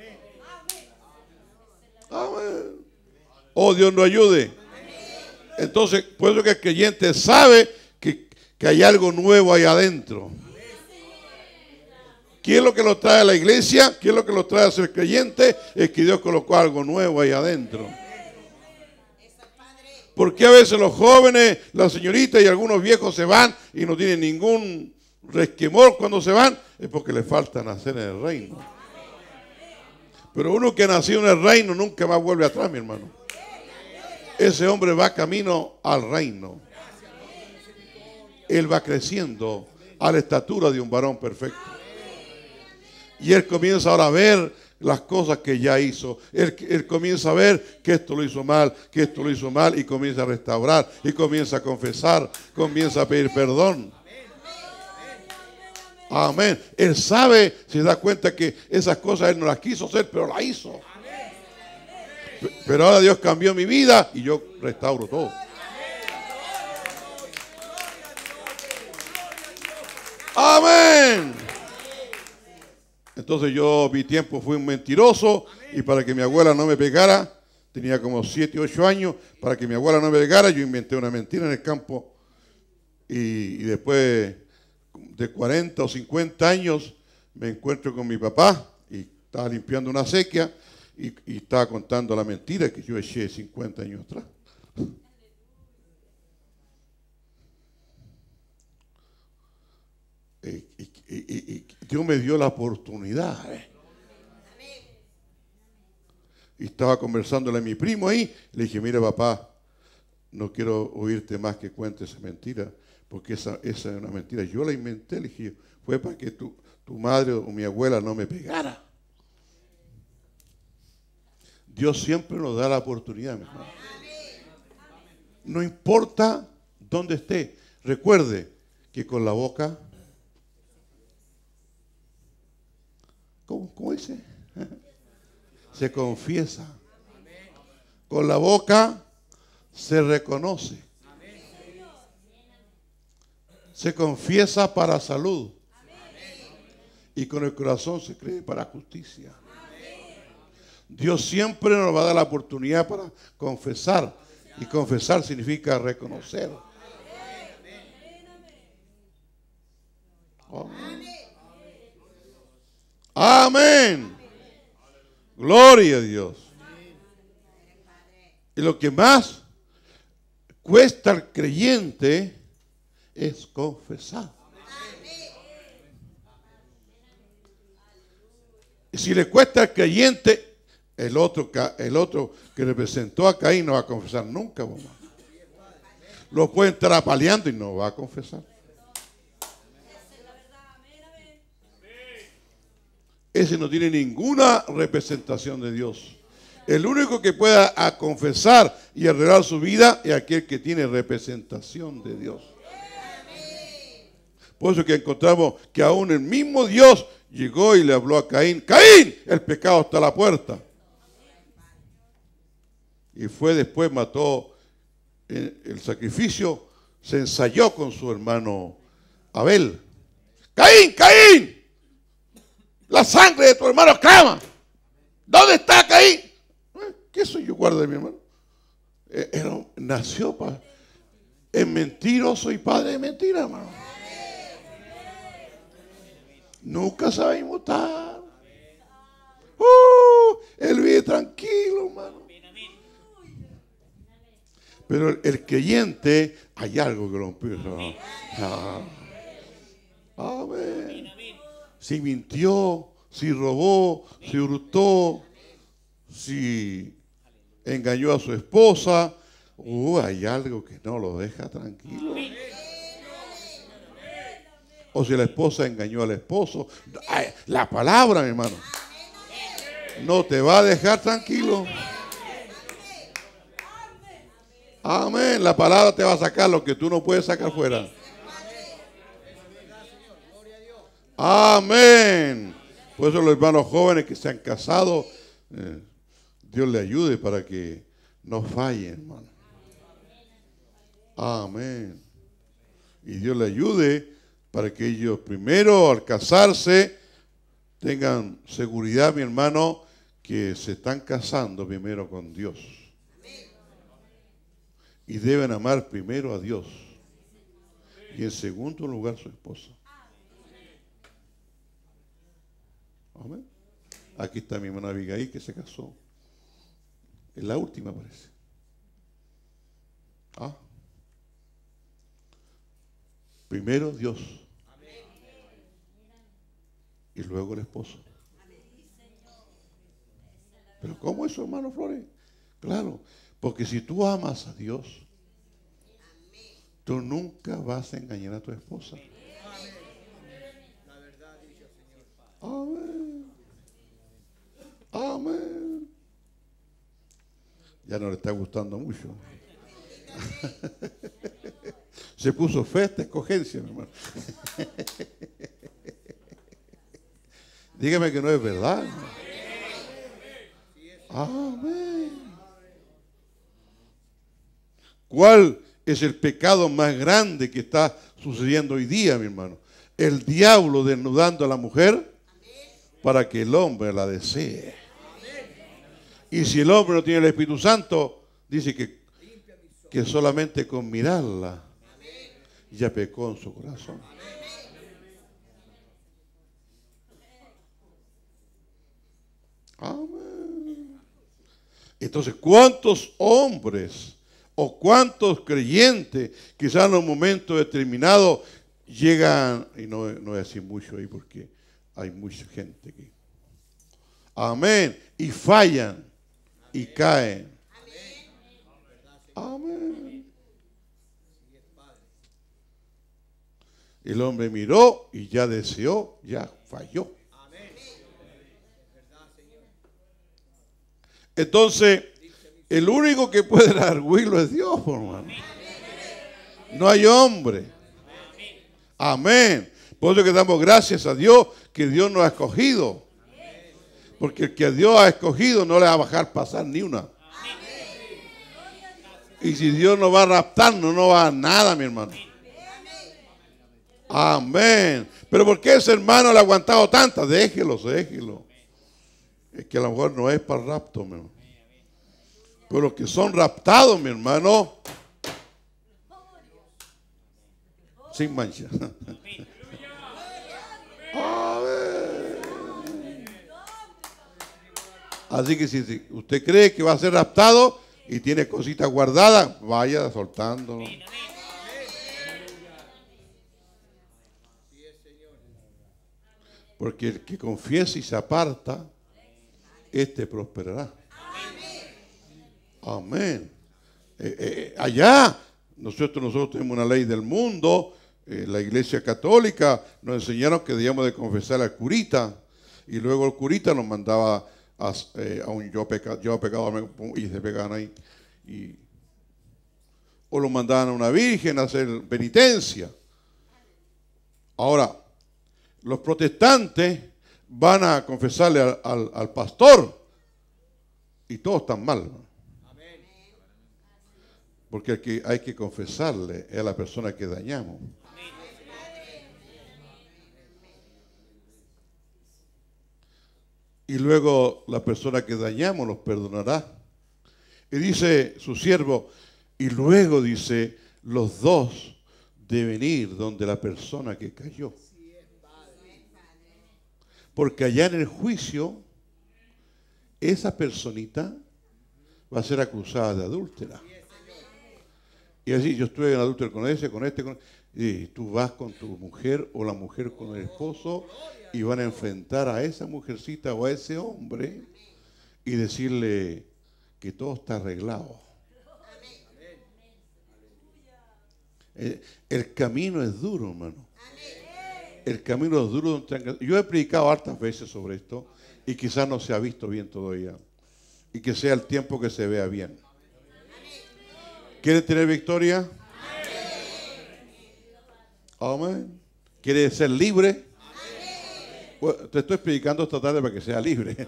Amén. Oh, Dios nos ayude. Entonces, por eso que el creyente sabe que hay algo nuevo ahí adentro. ¿Qué es lo que lo trae a la iglesia? ¿Qué es lo que lo trae a ser creyente? Es que Dios colocó algo nuevo ahí adentro. ¿Por qué a veces los jóvenes, las señoritas y algunos viejos se van y no tienen ningún resquemor cuando se van? Es porque le falta nacer en el reino. Pero uno que ha nacido en el reino nunca más vuelve atrás, mi hermano. Ese hombre va camino al reino. Él va creciendo a la estatura de un varón perfecto. Y él comienza ahora a ver las cosas que ya hizo. Él comienza a ver que esto lo hizo mal, que esto lo hizo mal, y comienza a restaurar, y comienza a confesar, comienza a pedir perdón. Amén. Él sabe, se da cuenta que esas cosas él no las quiso hacer, pero las hizo. Pero ahora Dios cambió mi vida y yo restauro todo. Amén. Entonces yo, mi tiempo fui un mentiroso, y para que mi abuela no me pegara, tenía como 7, 8 años, para que mi abuela no me pegara, yo inventé una mentira en el campo, y después de 40 o 50 años me encuentro con mi papá y estaba limpiando una acequia y estaba contando la mentira que yo eché 50 años atrás. Y Dios me dio la oportunidad. Y estaba conversándole a mi primo ahí. Le dije, mira papá, no quiero oírte más que cuentes esa mentira, porque esa es una mentira. Yo la inventé, le dije, fue para que tu madre o mi abuela no me pegara. Dios siempre nos da la oportunidad, mi hermano. No importa dónde esté. Recuerde que con la boca... ¿Cómo dice? Se confiesa. Con la boca se reconoce. Se confiesa para salud. Y con el corazón se cree para justicia. Dios siempre nos va a dar la oportunidad para confesar. Y confesar significa reconocer. Amén. Amén. Gloria a Dios. Y lo que más cuesta al creyente es confesar. Y si le cuesta al creyente, el otro que representó a Caín no va a confesar nunca, mamá. Lo puede estar apaleando y no va a confesar. Ese no tiene ninguna representación de Dios. El único que pueda confesar y arreglar su vida es aquel que tiene representación de Dios. Por eso que encontramos que aún el mismo Dios llegó y le habló a Caín. Caín, el pecado está a la puerta. Y fue después, mató el sacrificio, se ensayó con su hermano Abel. Caín, Caín, la sangre de tu hermano clama. ¿Dónde está Caín? ¿Qué soy yo, guarda de mi hermano? Nació es mentiroso y padre de mentira, hermano. Nunca sabe inmutar. Él vive tranquilo, hermano. Pero el creyente, hay algo que lo empieza. Amén. Si mintió, si robó, si hurtó, si engañó a su esposa, hay algo que no lo deja tranquilo. O si la esposa engañó al esposo, la palabra, mi hermano, no te va a dejar tranquilo. Amén. La palabra te va a sacar lo que tú no puedes sacar fuera. Amén. Por eso los hermanos jóvenes que se han casado, Dios le ayude para que no fallen, hermano. Amén. Y Dios le ayude para que ellos primero al casarse tengan seguridad, mi hermano, que se están casando primero con Dios. Y deben amar primero a Dios. Y en segundo lugar su esposa. Amén. Aquí está mi hermana Abigail que se casó. Es la última, parece. Primero Dios. Y luego el esposo. Pero ¿cómo eso, hermano Flores? Claro, porque si tú amas a Dios, tú nunca vas a engañar a tu esposa. Amén. Amén. Ya no le está gustando mucho. Se puso fe esta escogencia, mi hermano. Dígame que no es verdad. Amén. ¿Cuál es el pecado más grande que está sucediendo hoy día, mi hermano? El diablo desnudando a la mujer para que el hombre la desee. Y si el hombre no tiene el Espíritu Santo, dice que solamente con mirarla ya pecó en su corazón. Amén. Entonces, ¿cuántos hombres o cuántos creyentes quizás en un momento determinado llegan, y no voy a decir mucho ahí porque hay mucha gente aquí, amén, y fallan y caen? Amén. El hombre miró y ya deseó, ya falló. Entonces, el único que puede arguirlo es Dios, hermano. No hay hombre. Amén. Por eso que damos gracias a Dios que Dios nos ha escogido. Porque el que Dios ha escogido no le va a dejar pasar ni una. Y si Dios no va a raptarnos, no va a nada, mi hermano. Amén. Pero ¿por qué ese hermano le ha aguantado tantas? Déjelo. Es que a lo mejor no es para el rapto, mi hermano. Pero los que son raptados, mi hermano, sin mancha. Así que si usted cree que va a ser raptado y tiene cositas guardadas, vaya soltándolo. Porque el que confiesa y se aparta, este prosperará. Amén. Allá, nosotros tenemos una ley del mundo. La Iglesia Católica nos enseñaron que debíamos de confesar al curita. Y luego el curita nos mandaba a un yo pecado y se pegaban ahí. O lo mandaban a una virgen a hacer penitencia. Ahora, los protestantes van a confesarle al pastor y todos están mal. Porque el que hay que confesarle es a la persona que dañamos. Y luego la persona que dañamos los perdonará. Y dice su siervo, y luego dice, los dos deben ir donde la persona que cayó. Porque allá en el juicio, esa personita va a ser acusada de adúltera. Y así, yo estuve en adúltero con ese, con este, y tú vas con tu mujer o la mujer con el esposo y van a enfrentar a esa mujercita o a ese hombre y decirle que todo está arreglado. El camino es duro, hermano. El camino es duro. Yo he predicado hartas veces sobre esto y quizás no se ha visto bien todavía. Y que sea el tiempo que se vea bien. ¿Quiere tener victoria? Amén. ¿Quiere ser libre? Bueno, te estoy predicando esta tarde para que sea libre.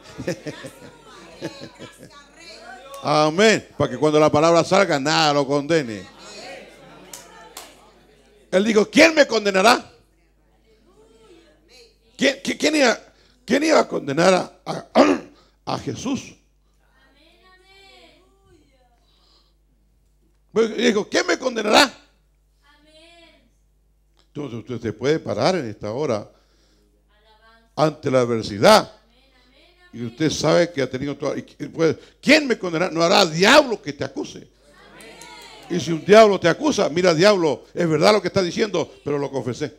Amén. Para que cuando la palabra salga, nada lo condene. Él dijo, ¿quién me condenará? ¿Quién iba a condenar a Jesús? Pues dijo, ¿quién me condenará? Entonces usted se puede parar en esta hora ante la adversidad. Y usted sabe que ha tenido todo. ¿Quién me condenará? No hará diablo que te acuse. Y si un diablo te acusa, mira, diablo, es verdad lo que está diciendo, pero lo confesé.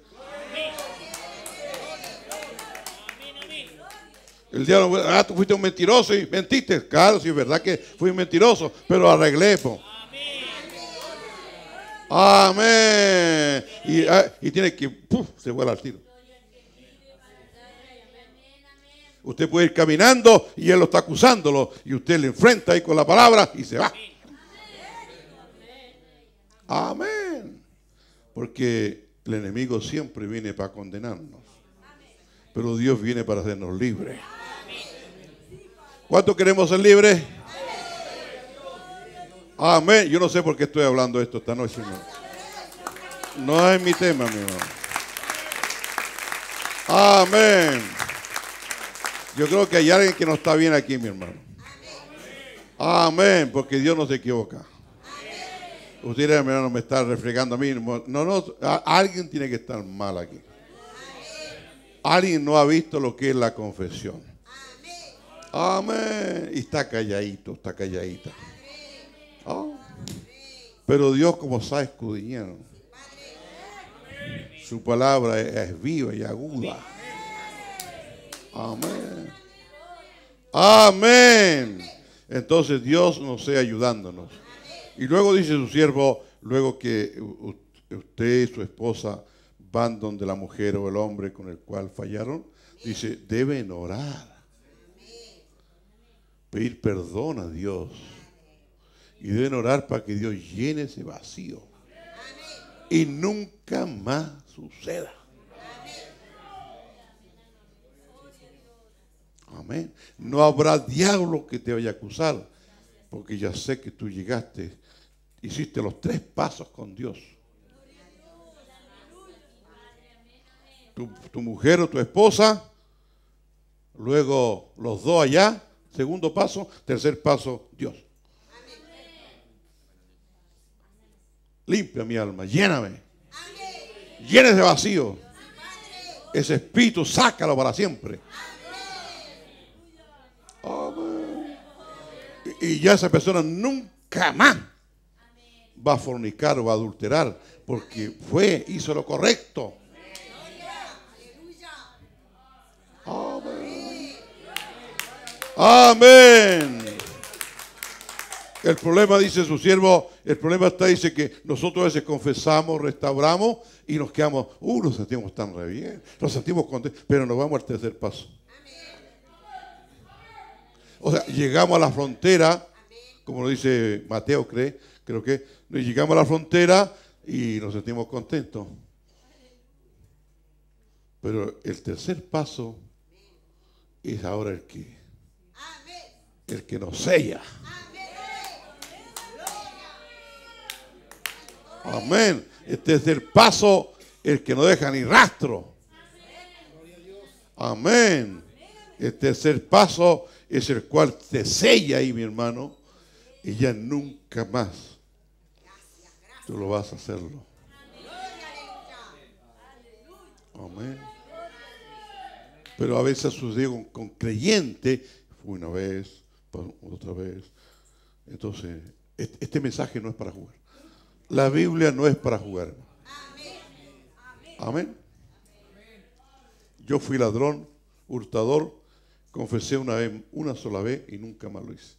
El diablo, tú fuiste un mentiroso y mentiste. Claro, sí es verdad que fui un mentiroso, pero arreglé. Amén. Y tiene que, se vuela al tiro. Usted puede ir caminando y él lo está acusándolo y usted le enfrenta ahí con la palabra y se va. Amén. Porque el enemigo siempre viene para condenarnos, pero Dios viene para hacernos libres. ¿Cuántos queremos ser libres? Amén. Yo no sé por qué estoy hablando esto esta noche. No es mi tema, mi hermano. Amén. Yo creo que hay alguien que no está bien aquí, mi hermano. Amén, porque Dios no se equivoca. Usted, hermano, me está refregando a mí. No, alguien tiene que estar mal aquí. Alguien no ha visto lo que es la confesión. Amén. Y está calladito, está calladita. Oh. Pero Dios, como sabe escudriñar, su palabra es viva y aguda. Amén. Amén. Entonces Dios nos sea ayudándonos. Y luego dice su siervo, luego que usted y su esposa van donde la mujer o el hombre con el cual fallaron, dice, deben orar, pedir perdón a Dios. Y deben orar para que Dios llene ese vacío. Y nunca más suceda. Amén. No habrá diablo que te vaya a acusar, porque ya sé que tú llegaste, hiciste los 3 pasos con Dios. Tu mujer o tu esposa, luego los 2 allá, segundo paso, tercer paso, Dios. Limpia mi alma, lléname. Llena ese vacío. Ese espíritu, sácalo para siempre. Amén. Y ya esa persona nunca más va a fornicar o va a adulterar, porque hizo lo correcto. Amén. Amén. El problema, dice su siervo, el problema dice que nosotros a veces confesamos, restauramos y nos quedamos, nos sentimos tan re bien, nos sentimos contentos, pero nos vamos al tercer paso. O sea, llegamos a la frontera, como lo dice Mateo, creo que llegamos a la frontera y nos sentimos contentos. Pero el tercer paso es ahora el que nos sella. Amén. Este es el paso, el que no deja ni rastro. Amén. El tercer paso es el cual te sella ahí, mi hermano, y ya nunca más tú lo vas a hacerlo. Amén. Pero a veces sucede con creyente, fue una vez, otra vez. Entonces, este mensaje no es para jugar. La Biblia no es para jugar. Amén. Yo fui ladrón, hurtador, confesé una sola vez y nunca más lo hice.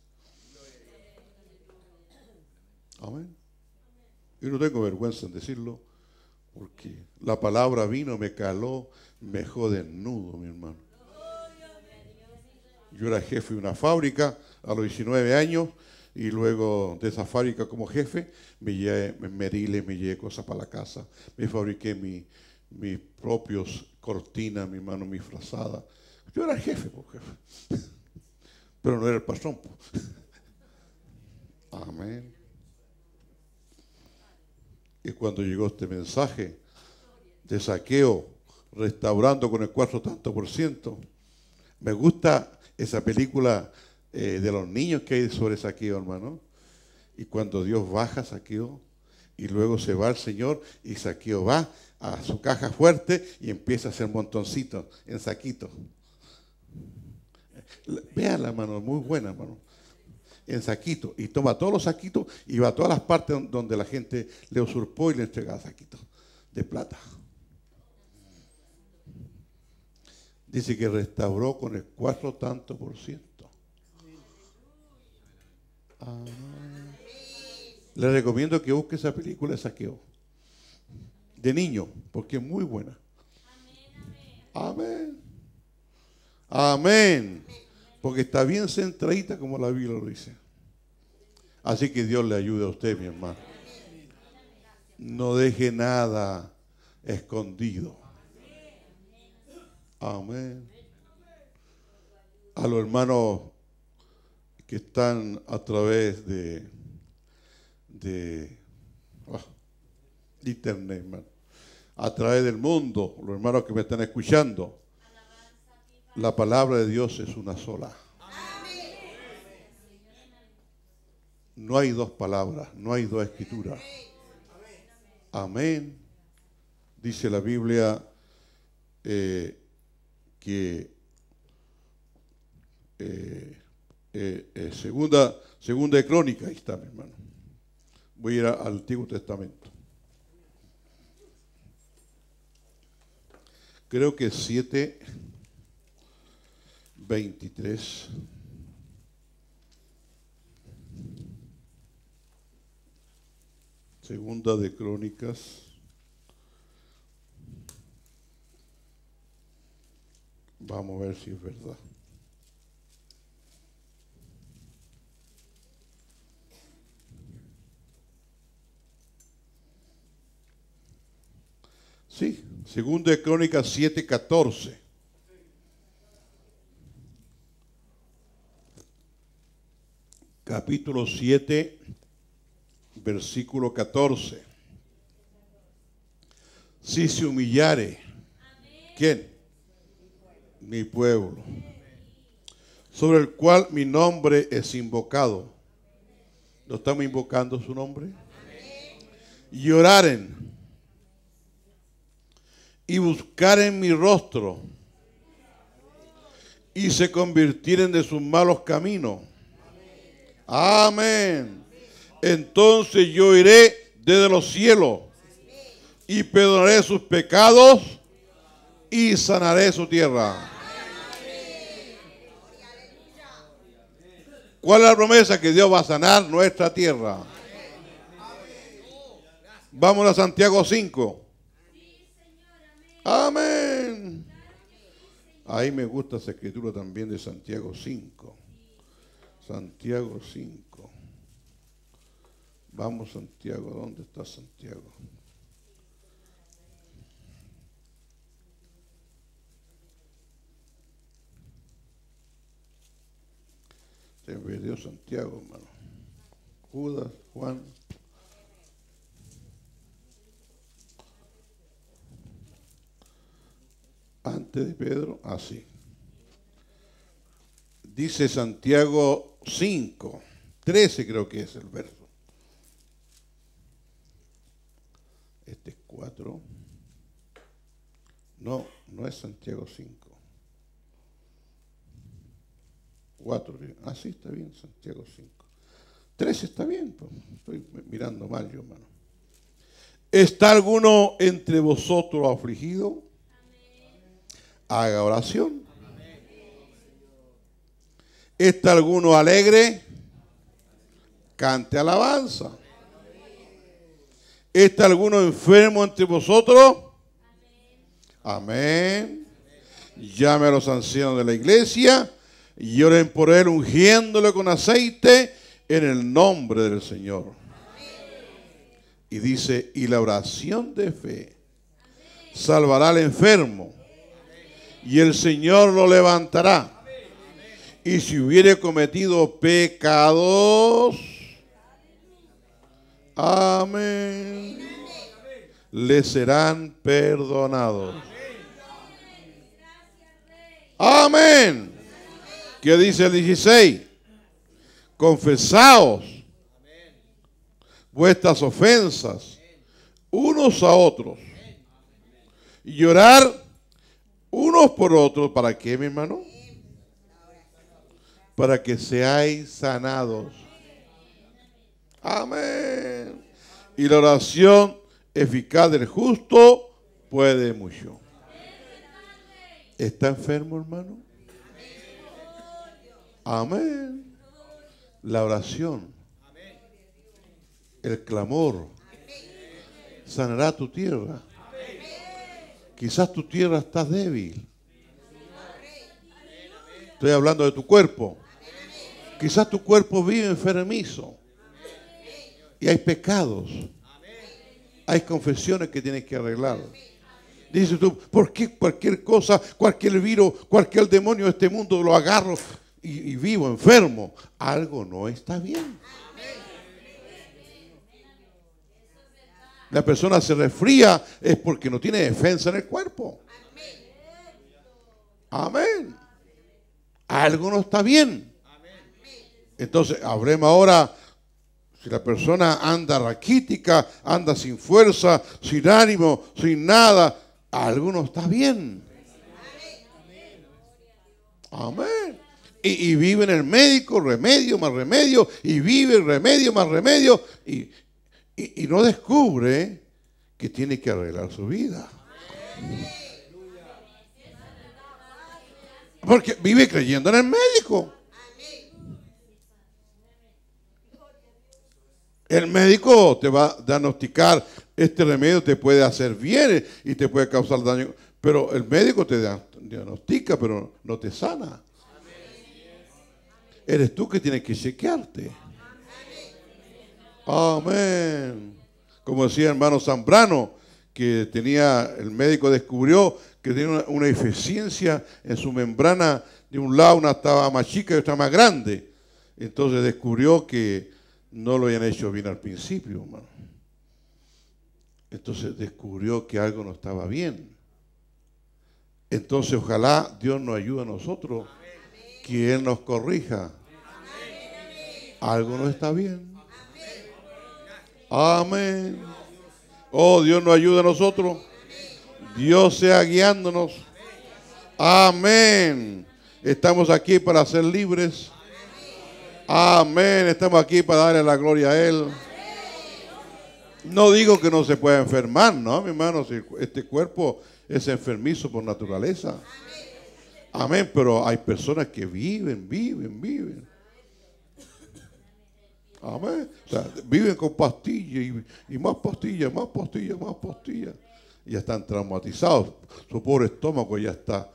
Amén. Yo no tengo vergüenza en decirlo, porque la palabra vino, me caló, me dejó desnudo, mi hermano. Yo era jefe de una fábrica a los 19 años Y luego de esa fábrica como jefe, me llevé meriles, me llevé cosas para la casa. Me fabriqué mis propios cortinas, mis frazadas. Yo era el jefe, pues, jefe. Pero no era el patrón, pues. Amén. Y cuando llegó este mensaje de Zaqueo, restaurando con el 4 tanto por ciento, me gusta esa película de los niños que hay sobre Zaqueo, hermano. Y cuando Dios baja a Zaqueo, y luego se va el Señor, y Zaqueo va a su caja fuerte y empieza a hacer montoncitos en saquitos. Vean, hermano, muy buena, hermano. En saquitos, y toma todos los saquitos y va a todas las partes donde la gente le usurpó y le entregaba saquitos de plata. Dice que restauró con el 4 tanto por ciento. Le recomiendo que busque esa película de Zaqueo de niño, porque es muy buena. Amén. Amén. Porque está bien centradita como la Biblia lo dice. Así que Dios le ayude a usted, mi hermano. No deje nada escondido. Amén. A los hermanos que están a través de internet, hermano, a través del mundo, los hermanos que me están escuchando, la palabra de Dios es una sola. No hay dos palabras, no hay dos escrituras. Amén. Dice la Biblia que segunda de Crónica, ahí está, mi hermano. Voy a ir al Antiguo Testamento. Creo que 7:23. Segunda de Crónicas. Vamos a ver si es verdad. Sí, segunda de Crónicas 7:14. Capítulo 7, versículo 14. Si se humillare, ¿quién? Mi pueblo, sobre el cual mi nombre es invocado. ¿No estamos invocando su nombre? Y oraren y buscaren mi rostro y se convirtieren de sus malos caminos. Amén. Entonces yo iré desde los cielos y perdonaré sus pecados y sanaré su tierra. ¿Cuál es la promesa? Que Dios va a sanar nuestra tierra. Vamos a Santiago 5. Amén. Ahí me gusta esa escritura también de Santiago 5. Santiago 5. Vamos, Santiago. ¿Dónde está Santiago? Se perdió Santiago, hermano. Judas, Juan. Antes de Pedro, así. Dice Santiago 5, 13 creo que es el verso. Este es 4. No, no es Santiago 5. 4. Así está bien, Santiago 5. 13 está bien, pues. Estoy mirando mal yo, hermano. ¿Está alguno entre vosotros afligido? Haga oración. ¿Está alguno alegre? Cante alabanza. ¿Está alguno enfermo entre vosotros? Amén. Llame a los ancianos de la iglesia y oren por él, ungiéndole con aceite en el nombre del Señor. Y dice, y la oración de fe salvará al enfermo, y el Señor lo levantará. Y si hubiere cometido pecados, amén, le serán perdonados. Amén. ¿Qué dice el 16? Confesaos vuestras ofensas unos a otros y orar unos por otros. ¿Para qué, mi hermano? Para que seáis sanados. Amén. Y la oración eficaz del justo puede mucho. ¿Está enfermo, hermano? Amén. La oración, el clamor, sanará tu tierra. Quizás tu tierra está débil. Estoy hablando de tu cuerpo. Quizás tu cuerpo vive enfermizo. Y hay pecados. Hay confesiones que tienes que arreglar. Dices tú, ¿por qué cualquier cosa, cualquier virus, cualquier demonio de este mundo lo agarro y vivo enfermo? Algo no está bien. La persona se resfría es porque no tiene defensa en el cuerpo. Amén. Algo no está bien. Entonces, hablemos ahora, si la persona anda raquítica, anda sin fuerza, sin ánimo, sin nada, algo no está bien. Amén. Y vive en el médico, remedio más remedio, y vive remedio más remedio, y no descubre que tiene que arreglar su vida. Porque vive creyendo en el médico. El médico te va a diagnosticar, este remedio te puede hacer bien y te puede causar daño, pero el médico te diagnostica, pero no te sana. Eres tú que tienes que chequearte. Amén. Como decía el hermano Zambrano, que el médico descubrió que tenía una deficiencia en su membrana, de un lado una estaba más chica y otra más grande. Entonces descubrió que no lo habían hecho bien al principio, hermano. Entonces descubrió que algo no estaba bien. Entonces ojalá Dios nos ayude a nosotros, que Él nos corrija. Algo no está bien. Amén. Oh, Dios nos ayude a nosotros. Dios sea guiándonos. Amén. Estamos aquí para ser libres. Amén. Estamos aquí para darle la gloria a Él. No digo que no se pueda enfermar, ¿no, mi hermano? Si este cuerpo es enfermizo por naturaleza. Amén. Pero hay personas que viven. Amén. O sea, viven con pastillas y más pastillas. Y ya están traumatizados. Su pobre estómago ya está.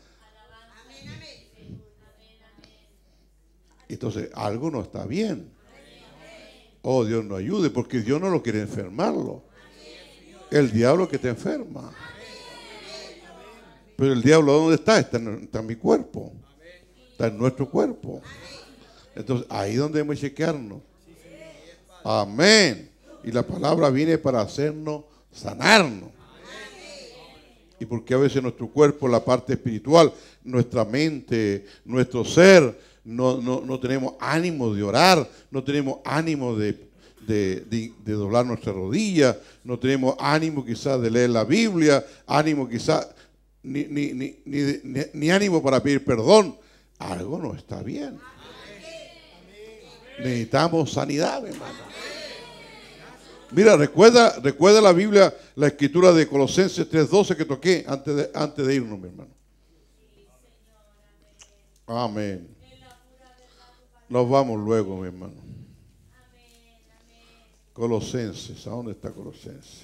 Entonces, algo no está bien. Oh, Dios nos ayude, porque Dios no lo quiere enfermarlo. El diablo que te enferma. Pero el diablo, ¿dónde está? Está en mi cuerpo. Está en nuestro cuerpo. Entonces, ahí es donde debemos chequearnos. Amén. Y la palabra viene para hacernos sanarnos. Y porque a veces nuestro cuerpo, la parte espiritual, nuestra mente, nuestro ser, no tenemos ánimo de orar, no tenemos ánimo de doblar nuestra rodilla, no tenemos ánimo quizás de leer la Biblia, ánimo quizás, ni ánimo para pedir perdón. Algo no está bien. Necesitamos sanidad, hermano. Mira, recuerda la Biblia, la escritura de Colosenses 3:12 que toqué antes de irnos, mi hermano. Amén. Nos vamos luego, mi hermano. Colosenses, ¿a dónde está Colosenses?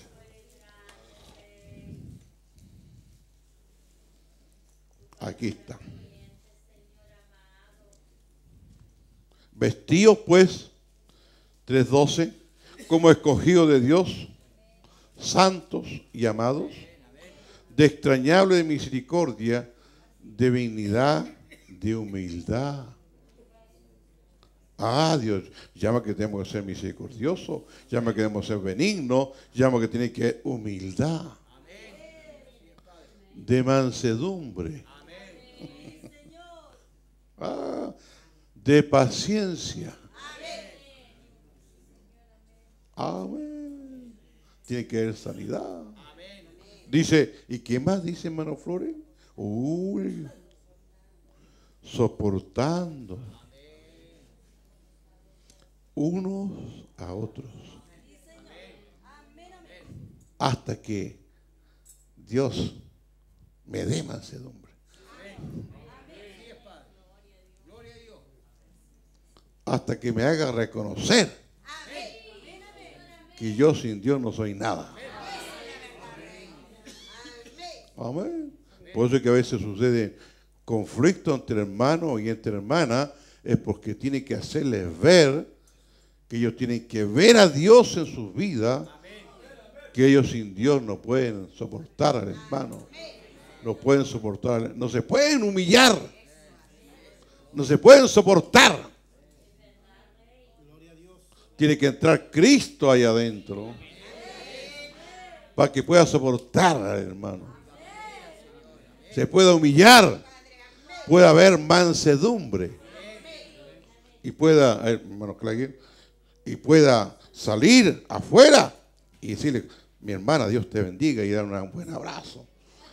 Aquí está. Vestíos pues 3:12, como escogidos de Dios, santos y amados, de extrañable misericordia, de benignidad, de humildad. Ah, Dios llama que tenemos que ser misericordiosos, llama que debemos ser benignos, llama que tiene que haber humildad, de mansedumbre, ah, de paciencia. Amén. Tiene que haber sanidad. Dice, ¿y qué más dice, hermano Flores? Uy, soportando unos a otros hasta que Dios me dé mansedumbre. Hasta que me haga reconocer que yo sin Dios no soy nada. Amén. Por eso es que a veces sucede conflicto entre hermanos y entre hermanas, es porque tiene que hacerles ver que ellos tienen que ver a Dios en sus vidas, que ellos sin Dios no pueden soportar al hermano, no pueden soportar, no se pueden humillar, no se pueden soportar. Tiene que entrar Cristo ahí adentro para que pueda soportar al hermano. Se pueda humillar, pueda haber mansedumbre y pueda, hermano Claguer, y pueda salir afuera y decirle, mi hermana, Dios te bendiga, y dar un buen abrazo.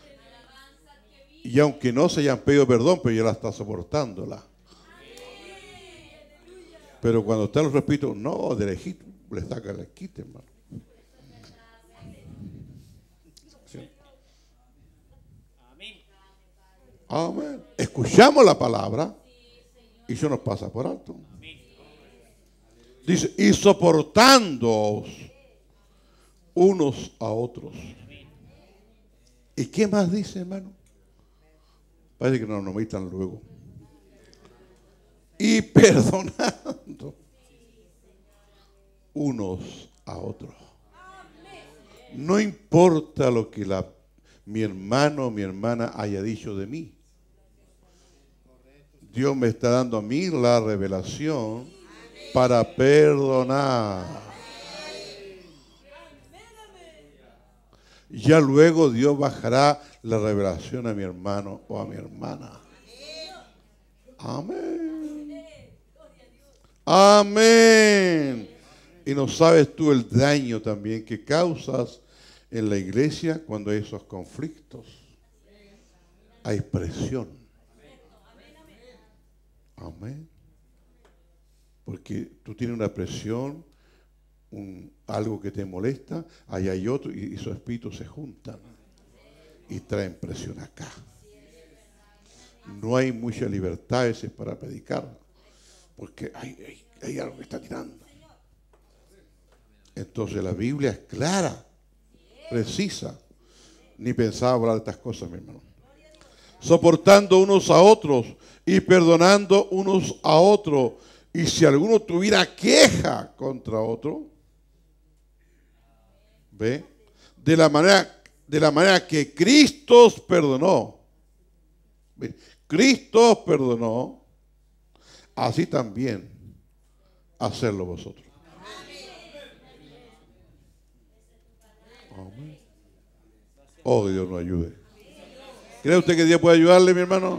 Y aunque no se hayan pedido perdón, pero ya la está soportándola. Pero cuando usted lo repito, no, de lejito, le saca el quite, hermano. ¿Sí? Amén. Escuchamos la palabra y eso nos pasa por alto. Dice, y soportándoos unos a otros. ¿Y qué más dice, hermano? Parece que nos nombran luego. Y perdonando unos a otros. No importa lo que mi hermano o mi hermana haya dicho de mí. Dios me está dando a mí la revelación para perdonar. Ya luego Dios bajará la revelación a mi hermano o a mi hermana. Amén. Amén. Y no sabes tú el daño también que causas en la iglesia cuando hay esos conflictos. Hay presión. Amén. Porque tú tienes una presión, algo que te molesta, allá hay otro, y esos espíritus se juntan y traen presión acá. No hay mucha libertad a veces para predicar, porque hay algo que está tirando. Entonces la Biblia es clara, precisa. Ni pensaba hablar de estas cosas, mi hermano. Soportando unos a otros y perdonando unos a otros. Y si alguno tuviera queja contra otro, ¿ve? De la manera que Cristo os perdonó. ¿Ve? Cristo os perdonó, así también hacerlo vosotros. Amén. Oh, Dios nos ayude. ¿Cree usted que Dios puede ayudarle, mi hermano?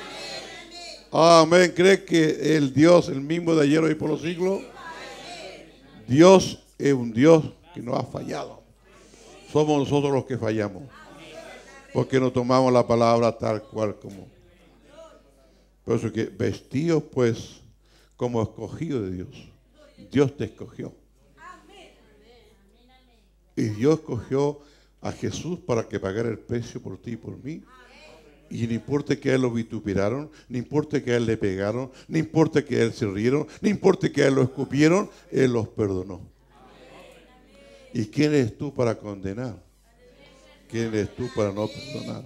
Amén. ¿Cree que el Dios, el mismo de ayer, hoy por los siglos? Dios es un Dios que no ha fallado. Somos nosotros los que fallamos, porque no tomamos la palabra tal cual como. Por eso que vestidos pues como escogidos de Dios. Dios te escogió. Y Dios escogió a Jesús para que pagara el precio por ti y por mí. Y no importa que a él lo vituperaron, no importa que a él le pegaron, no importa que a él se rieron, no importa que a él lo escupieron, él los perdonó. ¿Y quién eres tú para condenar? ¿Quién eres tú para no perdonar?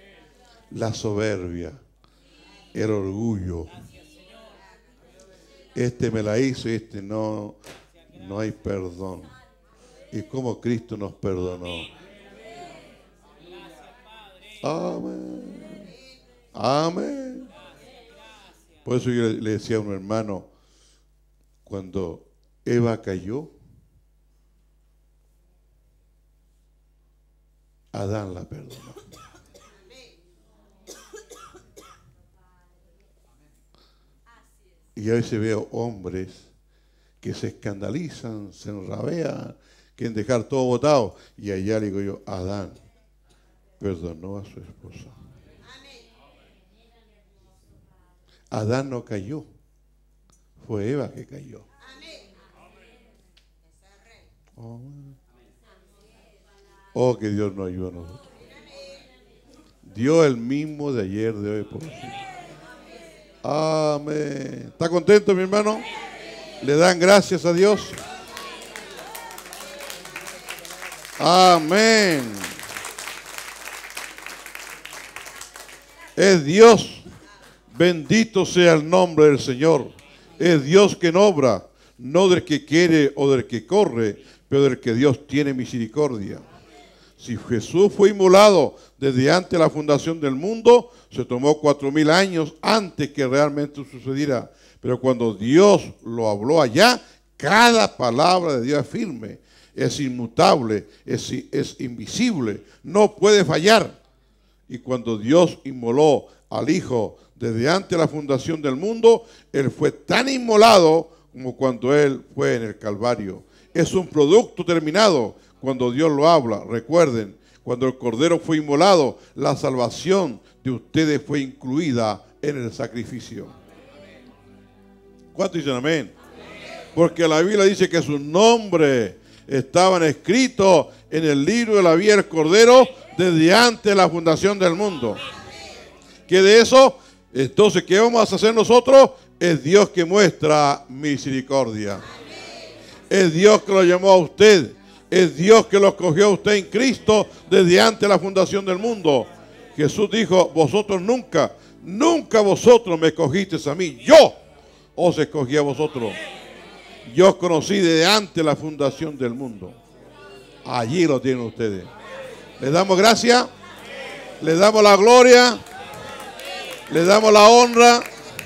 La soberbia, el orgullo, este me la hizo y este no, no hay perdón. Y como Cristo nos perdonó. Amén. Amén. Por eso yo le decía a un hermano, cuando Eva cayó, Adán la perdonó. Y a veces veo hombres que se escandalizan, se enrabean, quieren dejar todo botado. Y allá le digo yo, Adán perdonó a su esposa. Adán no cayó, fue Eva que cayó. Oh, que Dios nos ayude a nosotros. Dios el mismo de ayer, de hoy, por siempre. Amén. ¿Está contento, mi hermano? ¿Le dan gracias a Dios? Amén. Es Dios. Bendito sea el nombre del Señor. Es Dios quien obra, no del que quiere o del que corre, pero del que Dios tiene misericordia. Si Jesús fue inmolado desde antes de la fundación del mundo, se tomó 4000 años antes que realmente sucediera. Pero cuando Dios lo habló allá, cada palabra de Dios es firme, es inmutable, es invisible, no puede fallar. Y cuando Dios inmoló al Hijo desde antes de la fundación del mundo, Él fue tan inmolado como cuando Él fue en el Calvario. Es un producto terminado cuando Dios lo habla. Recuerden, cuando el Cordero fue inmolado, la salvación de ustedes fue incluida en el sacrificio. ¿Cuántos dicen amén? Porque la Biblia dice que sus nombres estaban escritos en el libro de la vida del Cordero desde antes de la fundación del mundo. ¿Qué de eso? Entonces, ¿qué vamos a hacer nosotros? Es Dios que muestra misericordia. Es Dios que lo llamó a usted. Es Dios que lo escogió a usted en Cristo desde antes de la fundación del mundo. Jesús dijo, vosotros nunca vosotros me escogisteis a mí. Yo os escogí a vosotros. Yo os conocí desde antes de la fundación del mundo. Allí lo tienen ustedes. Les damos gracias. Les damos la gloria. Les damos la honra.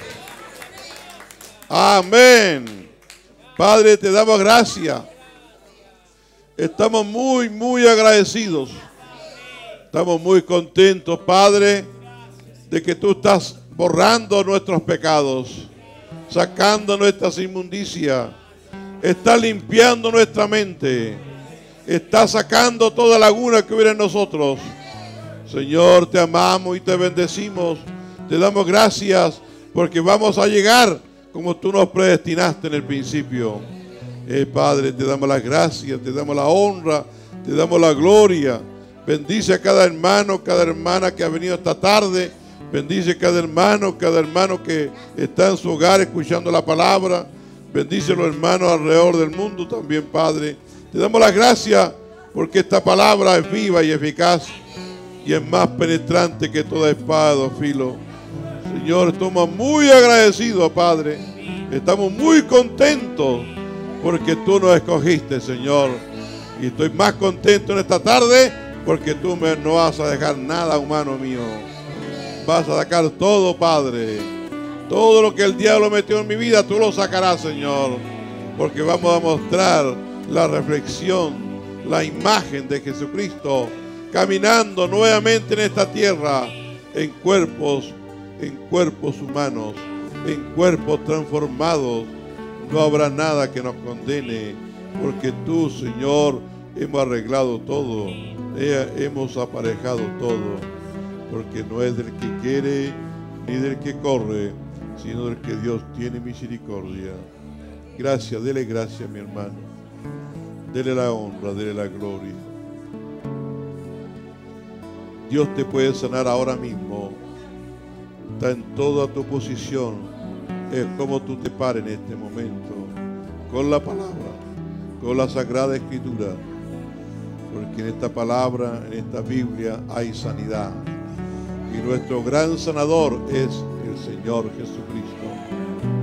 Amén. Padre, te damos gracias. Estamos muy agradecidos. Estamos muy contentos, Padre, de que tú estás borrando nuestros pecados, sacando nuestras inmundicias, estás limpiando nuestra mente, estás sacando toda laguna que hubiera en nosotros. Señor, te amamos y te bendecimos. Te damos gracias porque vamos a llegar como tú nos predestinaste en el principio. Padre, te damos las gracias, te damos la honra, te damos la gloria. Bendice a cada hermano, cada hermana que ha venido esta tarde. Bendice a cada hermano que está en su hogar escuchando la palabra. Bendice a los hermanos alrededor del mundo también, Padre. Te damos las gracias porque esta palabra es viva y eficaz y es más penetrante que toda espada de dos filos. Señor, estamos muy agradecidos, Padre. Estamos muy contentos porque tú nos escogiste, Señor. Y estoy más contento en esta tarde porque tú no vas a dejar nada humano mío. Vas a sacar todo, Padre. Todo lo que el diablo metió en mi vida, tú lo sacarás, Señor. Porque vamos a mostrar la reflexión, la imagen de Jesucristo caminando nuevamente en esta tierra en cuerpos humanos, en cuerpos transformados. No habrá nada que nos condene, porque tú, Señor, hemos arreglado todo, hemos aparejado todo, porque no es del que quiere ni del que corre, sino del que Dios tiene misericordia. Gracias, dele gracias, mi hermano. Dele la honra, dele la gloria. Dios te puede sanar ahora mismo. Está en toda tu posición. Es como tú te pares en este momento, con la palabra, con la Sagrada Escritura, porque en esta palabra, en esta Biblia hay sanidad, y nuestro gran sanador es el Señor Jesucristo.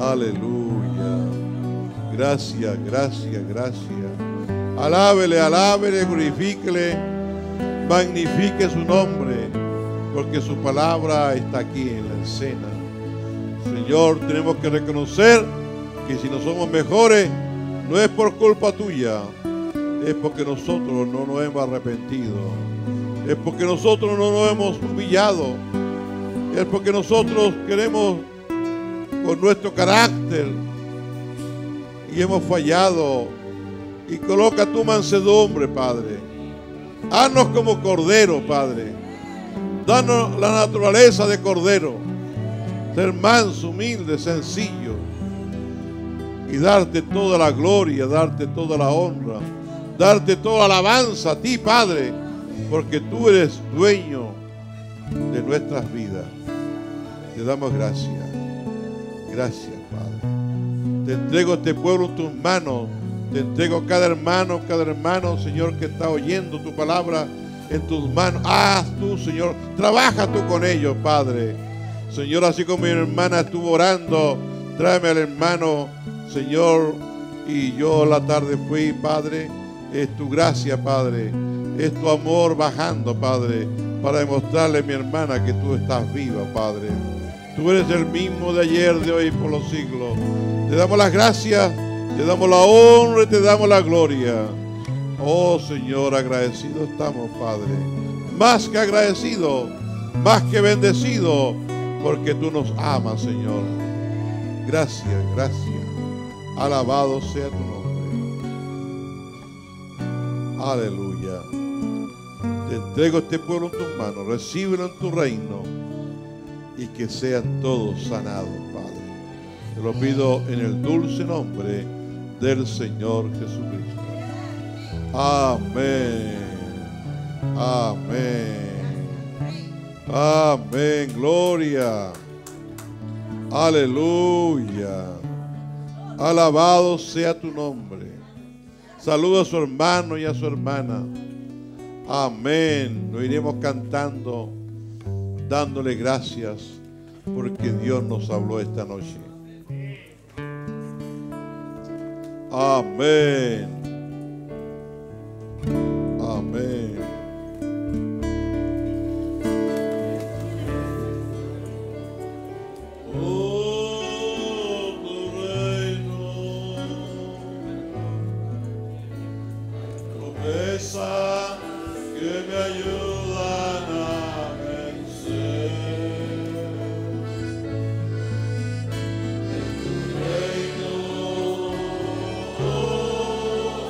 Aleluya. Gracias, gracias, gracias. Alábele, alábele, glorifíquele, magnifique su nombre, porque su palabra está aquí en la escena. Señor, tenemos que reconocer que si no somos mejores, no es por culpa tuya, es porque nosotros no nos hemos arrepentido, es porque nosotros no nos hemos humillado, es porque nosotros queremos con nuestro carácter y hemos fallado. Y coloca tu mansedumbre, Padre. Haznos como cordero, Padre. Danos la naturaleza de cordero, ser manso, humilde, sencillo, y darte toda la gloria, darte toda la honra, darte toda la alabanza a ti, Padre, porque tú eres dueño de nuestras vidas. Te damos gracias. Gracias, Padre. Te entrego este pueblo en tus manos. Te entrego cada hermano, Señor, que está oyendo tu palabra en tus manos. Haz tú, Señor. Trabaja tú con ellos, Padre. Señor, así como mi hermana estuvo orando, tráeme al hermano, Señor. Y yo la tarde fui, Padre. Es tu gracia, Padre. Es tu amor bajando, Padre, para demostrarle a mi hermana que tú estás viva, Padre. Tú eres el mismo de ayer, de hoy y por los siglos. Te damos las gracias, te damos la honra y te damos la gloria. Oh Señor, agradecidos estamos, Padre. Más que agradecidos, más que bendecidos, porque tú nos amas, Señor. Gracias, gracias. Alabado sea tu nombre. Aleluya. Te entrego este pueblo en tus manos. Recíbelo en tu reino y que sean todos sanados, Padre. Te lo pido en el dulce nombre del Señor Jesucristo. Amén. Amén. Amén. Gloria. Aleluya. Alabado sea tu nombre. Saluda a su hermano y a su hermana. Amén. Lo iremos cantando, dándole gracias porque Dios nos habló esta noche. Amén. Amén. Oh, tu reino, promesa que me ayudan a vencer. En tu reino, oh,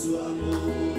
su amor.